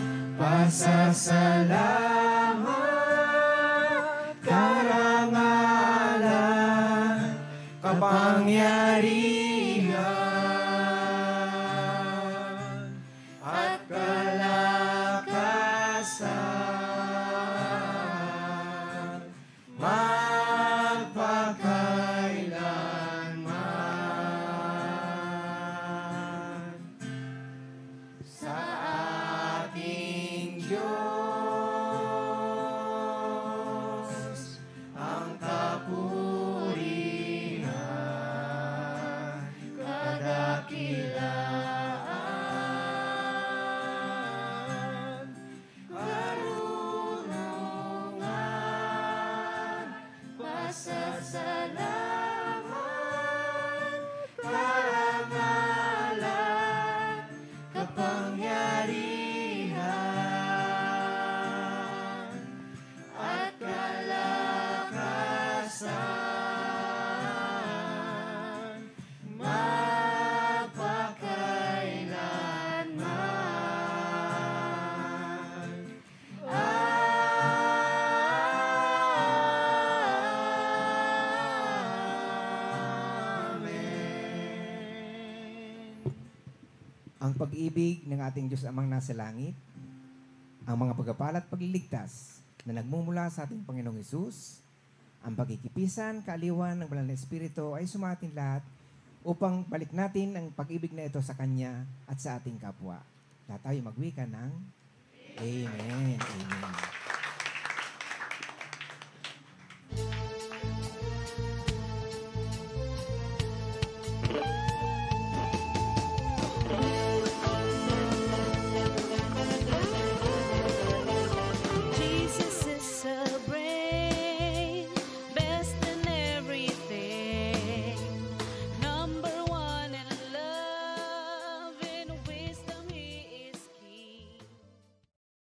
pasasalamat, karangalan, kapangyarihan, at kalakasan, magpakailanman. Sa ang pag-ibig ng ating Diyos Amang nasa langit, ang mga pagpapala at pagliligtas na nagmumula sa ating Panginoong Hesus, ang pagkikipisan, kaaliwan ng Banal na Espiritu ay sumatin lahat upang balik natin ang pag-ibig na ito sa Kanya at sa ating kapwa. Lahat tayo magwika ng Amen.